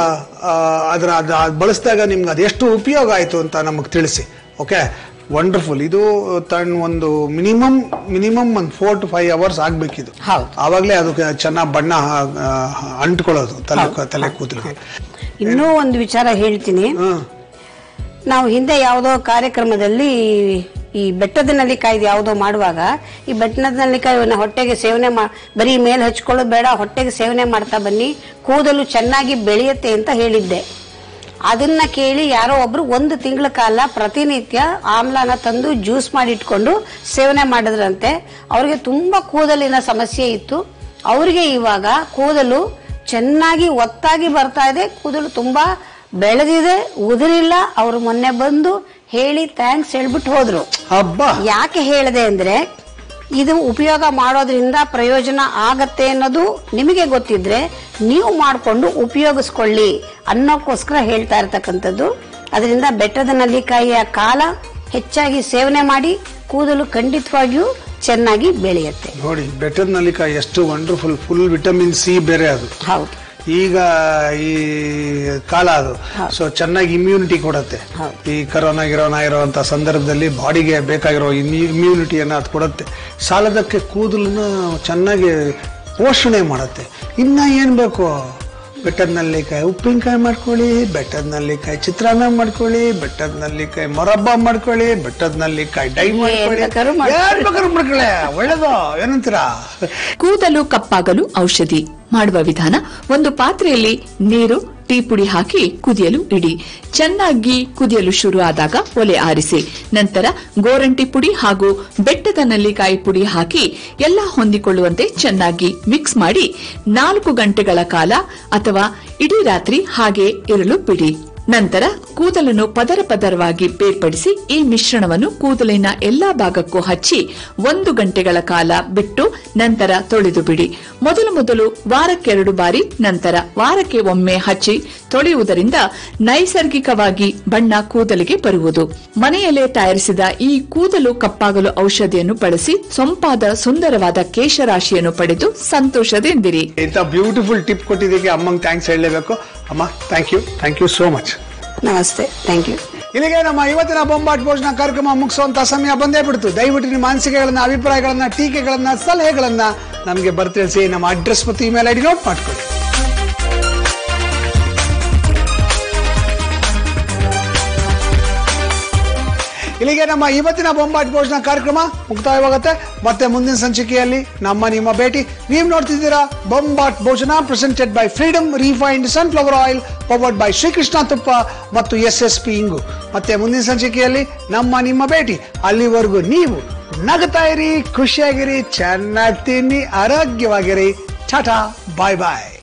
ಅದರ ಅದು ಬಳಸಿದಾಗ ನಿಮ್ಗೆ ಅದೆಷ್ಟು ಉಪಯೋಗ ಆಯಿತು ಅಂತ ನಮಗೆ ತಿಳಿಸಿ. Okay, wonderful. ಇದು ತನ್ನ ಒಂದು ಮಿನಿಮಮ್ ಮಿನಿಮಮ್ ಒಂದು ಫೋರ್ ಟು ಫೈವ್ ಅವರ್ಸ್ ಆಗ್ಬೇಕಿದು, ಆವಾಗಲೇ ಅದು ಚೆನ್ನಾಗಿ ಬಣ್ಣ ಅಂಟ್ಕೊಳ್ಳೋದು ತಲೆ ತಲೆ ಕೂದಲಿಗೆ. ಇನ್ನೂ ಒಂದು ವಿಚಾರ ಹೇಳ್ತೀನಿ. ನಾವು ಹಿಂದೆ ಯಾವುದೋ ಕಾರ್ಯಕ್ರಮದಲ್ಲಿ ಈ ಬೆಟ್ಟದ ನಲ್ಲಿಕಾಯಿ ಯಾವುದೋ ಮಾಡುವಾಗ, ಈ ಬೆಟ್ಟದ ನಲ್ಲಿಕಾಯಿ ಹೊಟ್ಟೆಗೆ ಸೇವನೆ ಮಾ ಬರೀ ಮೇಲೆ ಹಚ್ಕೊಳ್ಳೋದು ಬೇಡ, ಹೊಟ್ಟೆಗೆ ಸೇವನೆ ಮಾಡ್ತಾ ಬನ್ನಿ, ಕೂದಲು ಚೆನ್ನಾಗಿ ಬೆಳೆಯುತ್ತೆ ಅಂತ ಹೇಳಿದ್ದೆ. ಅದನ್ನ ಕೇಳಿ ಯಾರೋ ಒಬ್ರು ಒಂದು ತಿಂಗಳ ಕಾಲ ಪ್ರತಿನಿತ್ಯ ಆಮ್ಲನ ತಂದು ಜ್ಯೂಸ್ ಮಾಡಿ ಇಟ್ಕೊಂಡು ಸೇವನೆ ಮಾಡಿದ್ರಂತೆ. ಅವ್ರಿಗೆ ತುಂಬಾ ಕೂದಲಿನ ಸಮಸ್ಯೆ ಇತ್ತು. ಅವ್ರಿಗೆ ಇವಾಗ ಕೂದಲು ಚೆನ್ನಾಗಿ ಒತ್ತಾಗಿ ಬರ್ತಾ ಇದೆ, ಕೂದಲು ತುಂಬಾ ಬೆಳೆದಿದೆ, ಉದುರಿಲ್ಲ. ಅವರು ಮೊನ್ನೆ ಬಂದು ಹೇಳಿ ಥ್ಯಾಂಕ್ಸ್ ಹೇಳ್ಬಿಟ್ಟು ಹೋದ್ರು. ಯಾಕೆ ಹೇಳಿದೆ ಅಂದ್ರೆ, ಇದು ಉಪಯೋಗ ಮಾಡೋದ್ರಿಂದ ಪ್ರಯೋಜನ ಆಗತ್ತೆ ಅನ್ನೋದು ನಿಮಗೆ ಗೊತ್ತಿದ್ರೆ ನೀವು ಮಾಡಿಕೊಂಡು ಉಪಯೋಗಿಸ್ಕೊಳ್ಳಿ ಅನ್ನೋಕ್ಕೋಸ್ಕರ ಹೇಳ್ತಾ ಇರ್ತಕ್ಕಂಥದ್ದು. ಅದರಿಂದ ಬೆಟ್ಟದ ನಲ್ಲಿಕಾಯಿಯ ಕಾಲ ಹೆಚ್ಚಾಗಿ ಸೇವನೆ ಮಾಡಿ, ಕೂದಲು ಖಂಡಿತವಾಗಿಯೂ ಚೆನ್ನಾಗಿ ಬೆಳೆಯುತ್ತೆ. ನೋಡಿ, ಬೆಟ್ಟದ ನಲ್ಲಿಕಾಯಿ ಎಷ್ಟು ವಂಡರ್ಫುಲ್, ಫುಲ್ ವಿಟಮಿನ್ ಸಿ ಬೇರೆ ಅದು. ಹೌದು, ಈಗ ಈ ಕಾಲ ಅದು. ಸೊ ಚೆನ್ನಾಗಿ ಇಮ್ಯುನಿಟಿ ಕೊಡುತ್ತೆ. ಈ ಕರೋನಾ ಗಿರೋನಾ ಇರುವಂತ ಸಂದರ್ಭದಲ್ಲಿ ಬಾಡಿಗೆ ಬೇಕಾಗಿರೋ ಇಮ್ಯುನಿಟಿಯನ್ನ ಅದು ಕೊಡುತ್ತೆ. ಸಾಲದಕ್ಕೆ ಕೂದಲನ್ನ ಚೆನ್ನಾಗಿ ಪೋಷಣೆ ಮಾಡುತ್ತೆ. ಇನ್ನ ಏನ್ ಬೇಕು, ಬೆಟ್ಟದ ನಲ್ಲಿಕಾಯಿ ಉಪ್ಪಿನಕಾಯಿ ಮಾಡ್ಕೊಳ್ಳಿ, ಬೆಟ್ಟದ ನಲ್ಲಿಕಾಯಿ ಚಿತ್ರಾನ್ನ ಮಾಡ್ಕೊಳ್ಳಿ, ಬೆಟ್ಟದ ನಲ್ಲಿಕಾಯಿ ಮೊರಬ್ಬ ಮಾಡ್ಕೊಳ್ಳಿ, ಬೆಟ್ಟದ ನಲ್ಲಿಕಾಯಿ ಡೈ ಮಾಡ್ಕೊಳ್ಳಿ, ಮಾಡ್ಕೊಳ್ಳಿ. ಒಳ್ಳೇದು, ಏನಂತೀರಾ? ಕೂದಲು ಕಪ್ಪಾಗಲು ಔಷಧಿ ಮಾಡುವ ವಿಧಾನ: ಒಂದು ಪಾತ್ರೆಯಲ್ಲಿ ನೀರು, ಟೀ ಪುಡಿ ಹಾಕಿ ಕುದಿಯಲು ಇಡಿ. ಚೆನ್ನಾಗಿ ಕುದಿಯಲು ಶುರು ಆದಾಗ ಒಲೆ ಆರಿಸಿ. ನಂತರ ಗೋರಂಟಿ ಪುಡಿ ಹಾಗೂ ಬೆಟ್ಟದ ನಲ್ಲಿಕಾಯಿ ಪುಡಿ ಹಾಕಿ ಎಲ್ಲ ಹೊಂದಿಕೊಳ್ಳುವಂತೆ ಚೆನ್ನಾಗಿ ಮಿಕ್ಸ್ ಮಾಡಿ ನಾಲ್ಕು ಗಂಟೆಗಳ ಕಾಲ ಅಥವಾ ಇಡೀ ರಾತ್ರಿ ಹಾಗೆ ಇರಲು ಬಿಡಿ. ನಂತರ ಕೂದಲನ್ನು ಪದರ ಪದರವಾಗಿ ಬೇರ್ಪಡಿಸಿ ಈ ಮಿಶ್ರಣವನ್ನು ಕೂದಲಿನ ಎಲ್ಲಾ ಭಾಗಕ್ಕೂ ಹಚ್ಚಿ ಒಂದು ಗಂಟೆಗಳ ಕಾಲ ಬಿಟ್ಟು ನಂತರ ತೊಳೆದು ಬಿಡಿ. ಮೊದಲು ಮೊದಲು ವಾರಕ್ಕೆರಡು ಬಾರಿ, ನಂತರ ವಾರಕ್ಕೆ ಒಮ್ಮೆ ಹಚ್ಚಿ ತೊಳೆಯುವುದರಿಂದ ನೈಸರ್ಗಿಕವಾಗಿ ಬಣ್ಣ ಕೂದಲಿಗೆ ಬರುವುದು. ಮನೆಯಲ್ಲೇ ತಯಾರಿಸಿದ ಈ ಕೂದಲು ಕಪ್ಪಾಗಲು ಔಷಧಿಯನ್ನು ಬಳಸಿ ಸೊಂಪಾದ ಸುಂದರವಾದ ಕೇಶರಾಶಿಯನ್ನು ಪಡೆದು ಸಂತೋಷದಿಂದಿರಿ. ಇಂಥ ಬ್ಯೂಟಿಫುಲ್ ಟಿಪ್ ಕೊಟ್ಟಿದ್ದಕ್ಕೆ ಅಮ್ಮಂಗೆ ಥ್ಯಾಂಕ್ಸ್ ಹೇಳಲೇಬೇಕು. ಅಮ್ಮ, thank you, thank you so much. ನಮಸ್ತೆ, ಥ್ಯಾಂಕ್ ಯು. ಇಲ್ಲಿಗೆ ನಮ್ಮ ಇವತ್ತಿನ ಬೊಂಬಾಟ್ ಭೋಜನ ಕಾರ್ಯಕ್ರಮ ಮುಗಿಸುವಂತ ಸಮಯ ಬಂದೇ ಬಿಡ್ತು. ದಯವಿಟ್ಟು ನಿಮ್ಮ ಅನಿಸಿಕೆಗಳನ್ನ, ಅಭಿಪ್ರಾಯಗಳನ್ನ, ಟೀಕೆಗಳನ್ನ, ಸಲಹೆಗಳನ್ನ ನಮಗೆ ಬರ್ತಿಳಿಸಿ. ನಮ್ಮ ಅಡ್ರೆಸ್ ಮತ್ತು ಇಮೇಲ್ ಐಡಿ ನೋಟ್ ಮಾಡ್ಕೊಳ್ಳಿ. ಇಲ್ಲಿಗೆ ನಮ್ಮ ಇವತ್ತಿನ ಬೊಂಬಾಟ್ ಭೋಜನ ಕಾರ್ಯಕ್ರಮ ಮುಕ್ತಾಯವಾಗುತ್ತೆ. ಮತ್ತೆ ಮುಂದಿನ ಸಂಚಿಕೆಯಲ್ಲಿ ನಮ್ಮ ನಿಮ್ಮ ಭೇಟಿ. ನೀವು ನೋಡ್ತಿದ್ದೀರಾ ಬೊಂಬಾಟ್ ಭೋಜನ, presented by Freedom refined sunflower oil, powered by Shrikrishna ತುಪ್ಪ ಮತ್ತು ಎಸ್ ಎಸ್ ಪಿ ಇಂಗು. ಮತ್ತೆ ಮುಂದಿನ ಸಂಚಿಕೆಯಲ್ಲಿ ನಮ್ಮ ನಿಮ್ಮ ಭೇಟಿ. ಅಲ್ಲಿವರೆಗೂ ನೀವು ನಗ್ತಾ ಇರಿ, ಖುಷಿಯಾಗಿರಿ, ಚೆನ್ನಾಗಿ ತಿನ್ನಿ, ಆರೋಗ್ಯವಾಗಿರಿ. ಟಾಟಾ, ಬಾಯ್ ಬಾಯ್.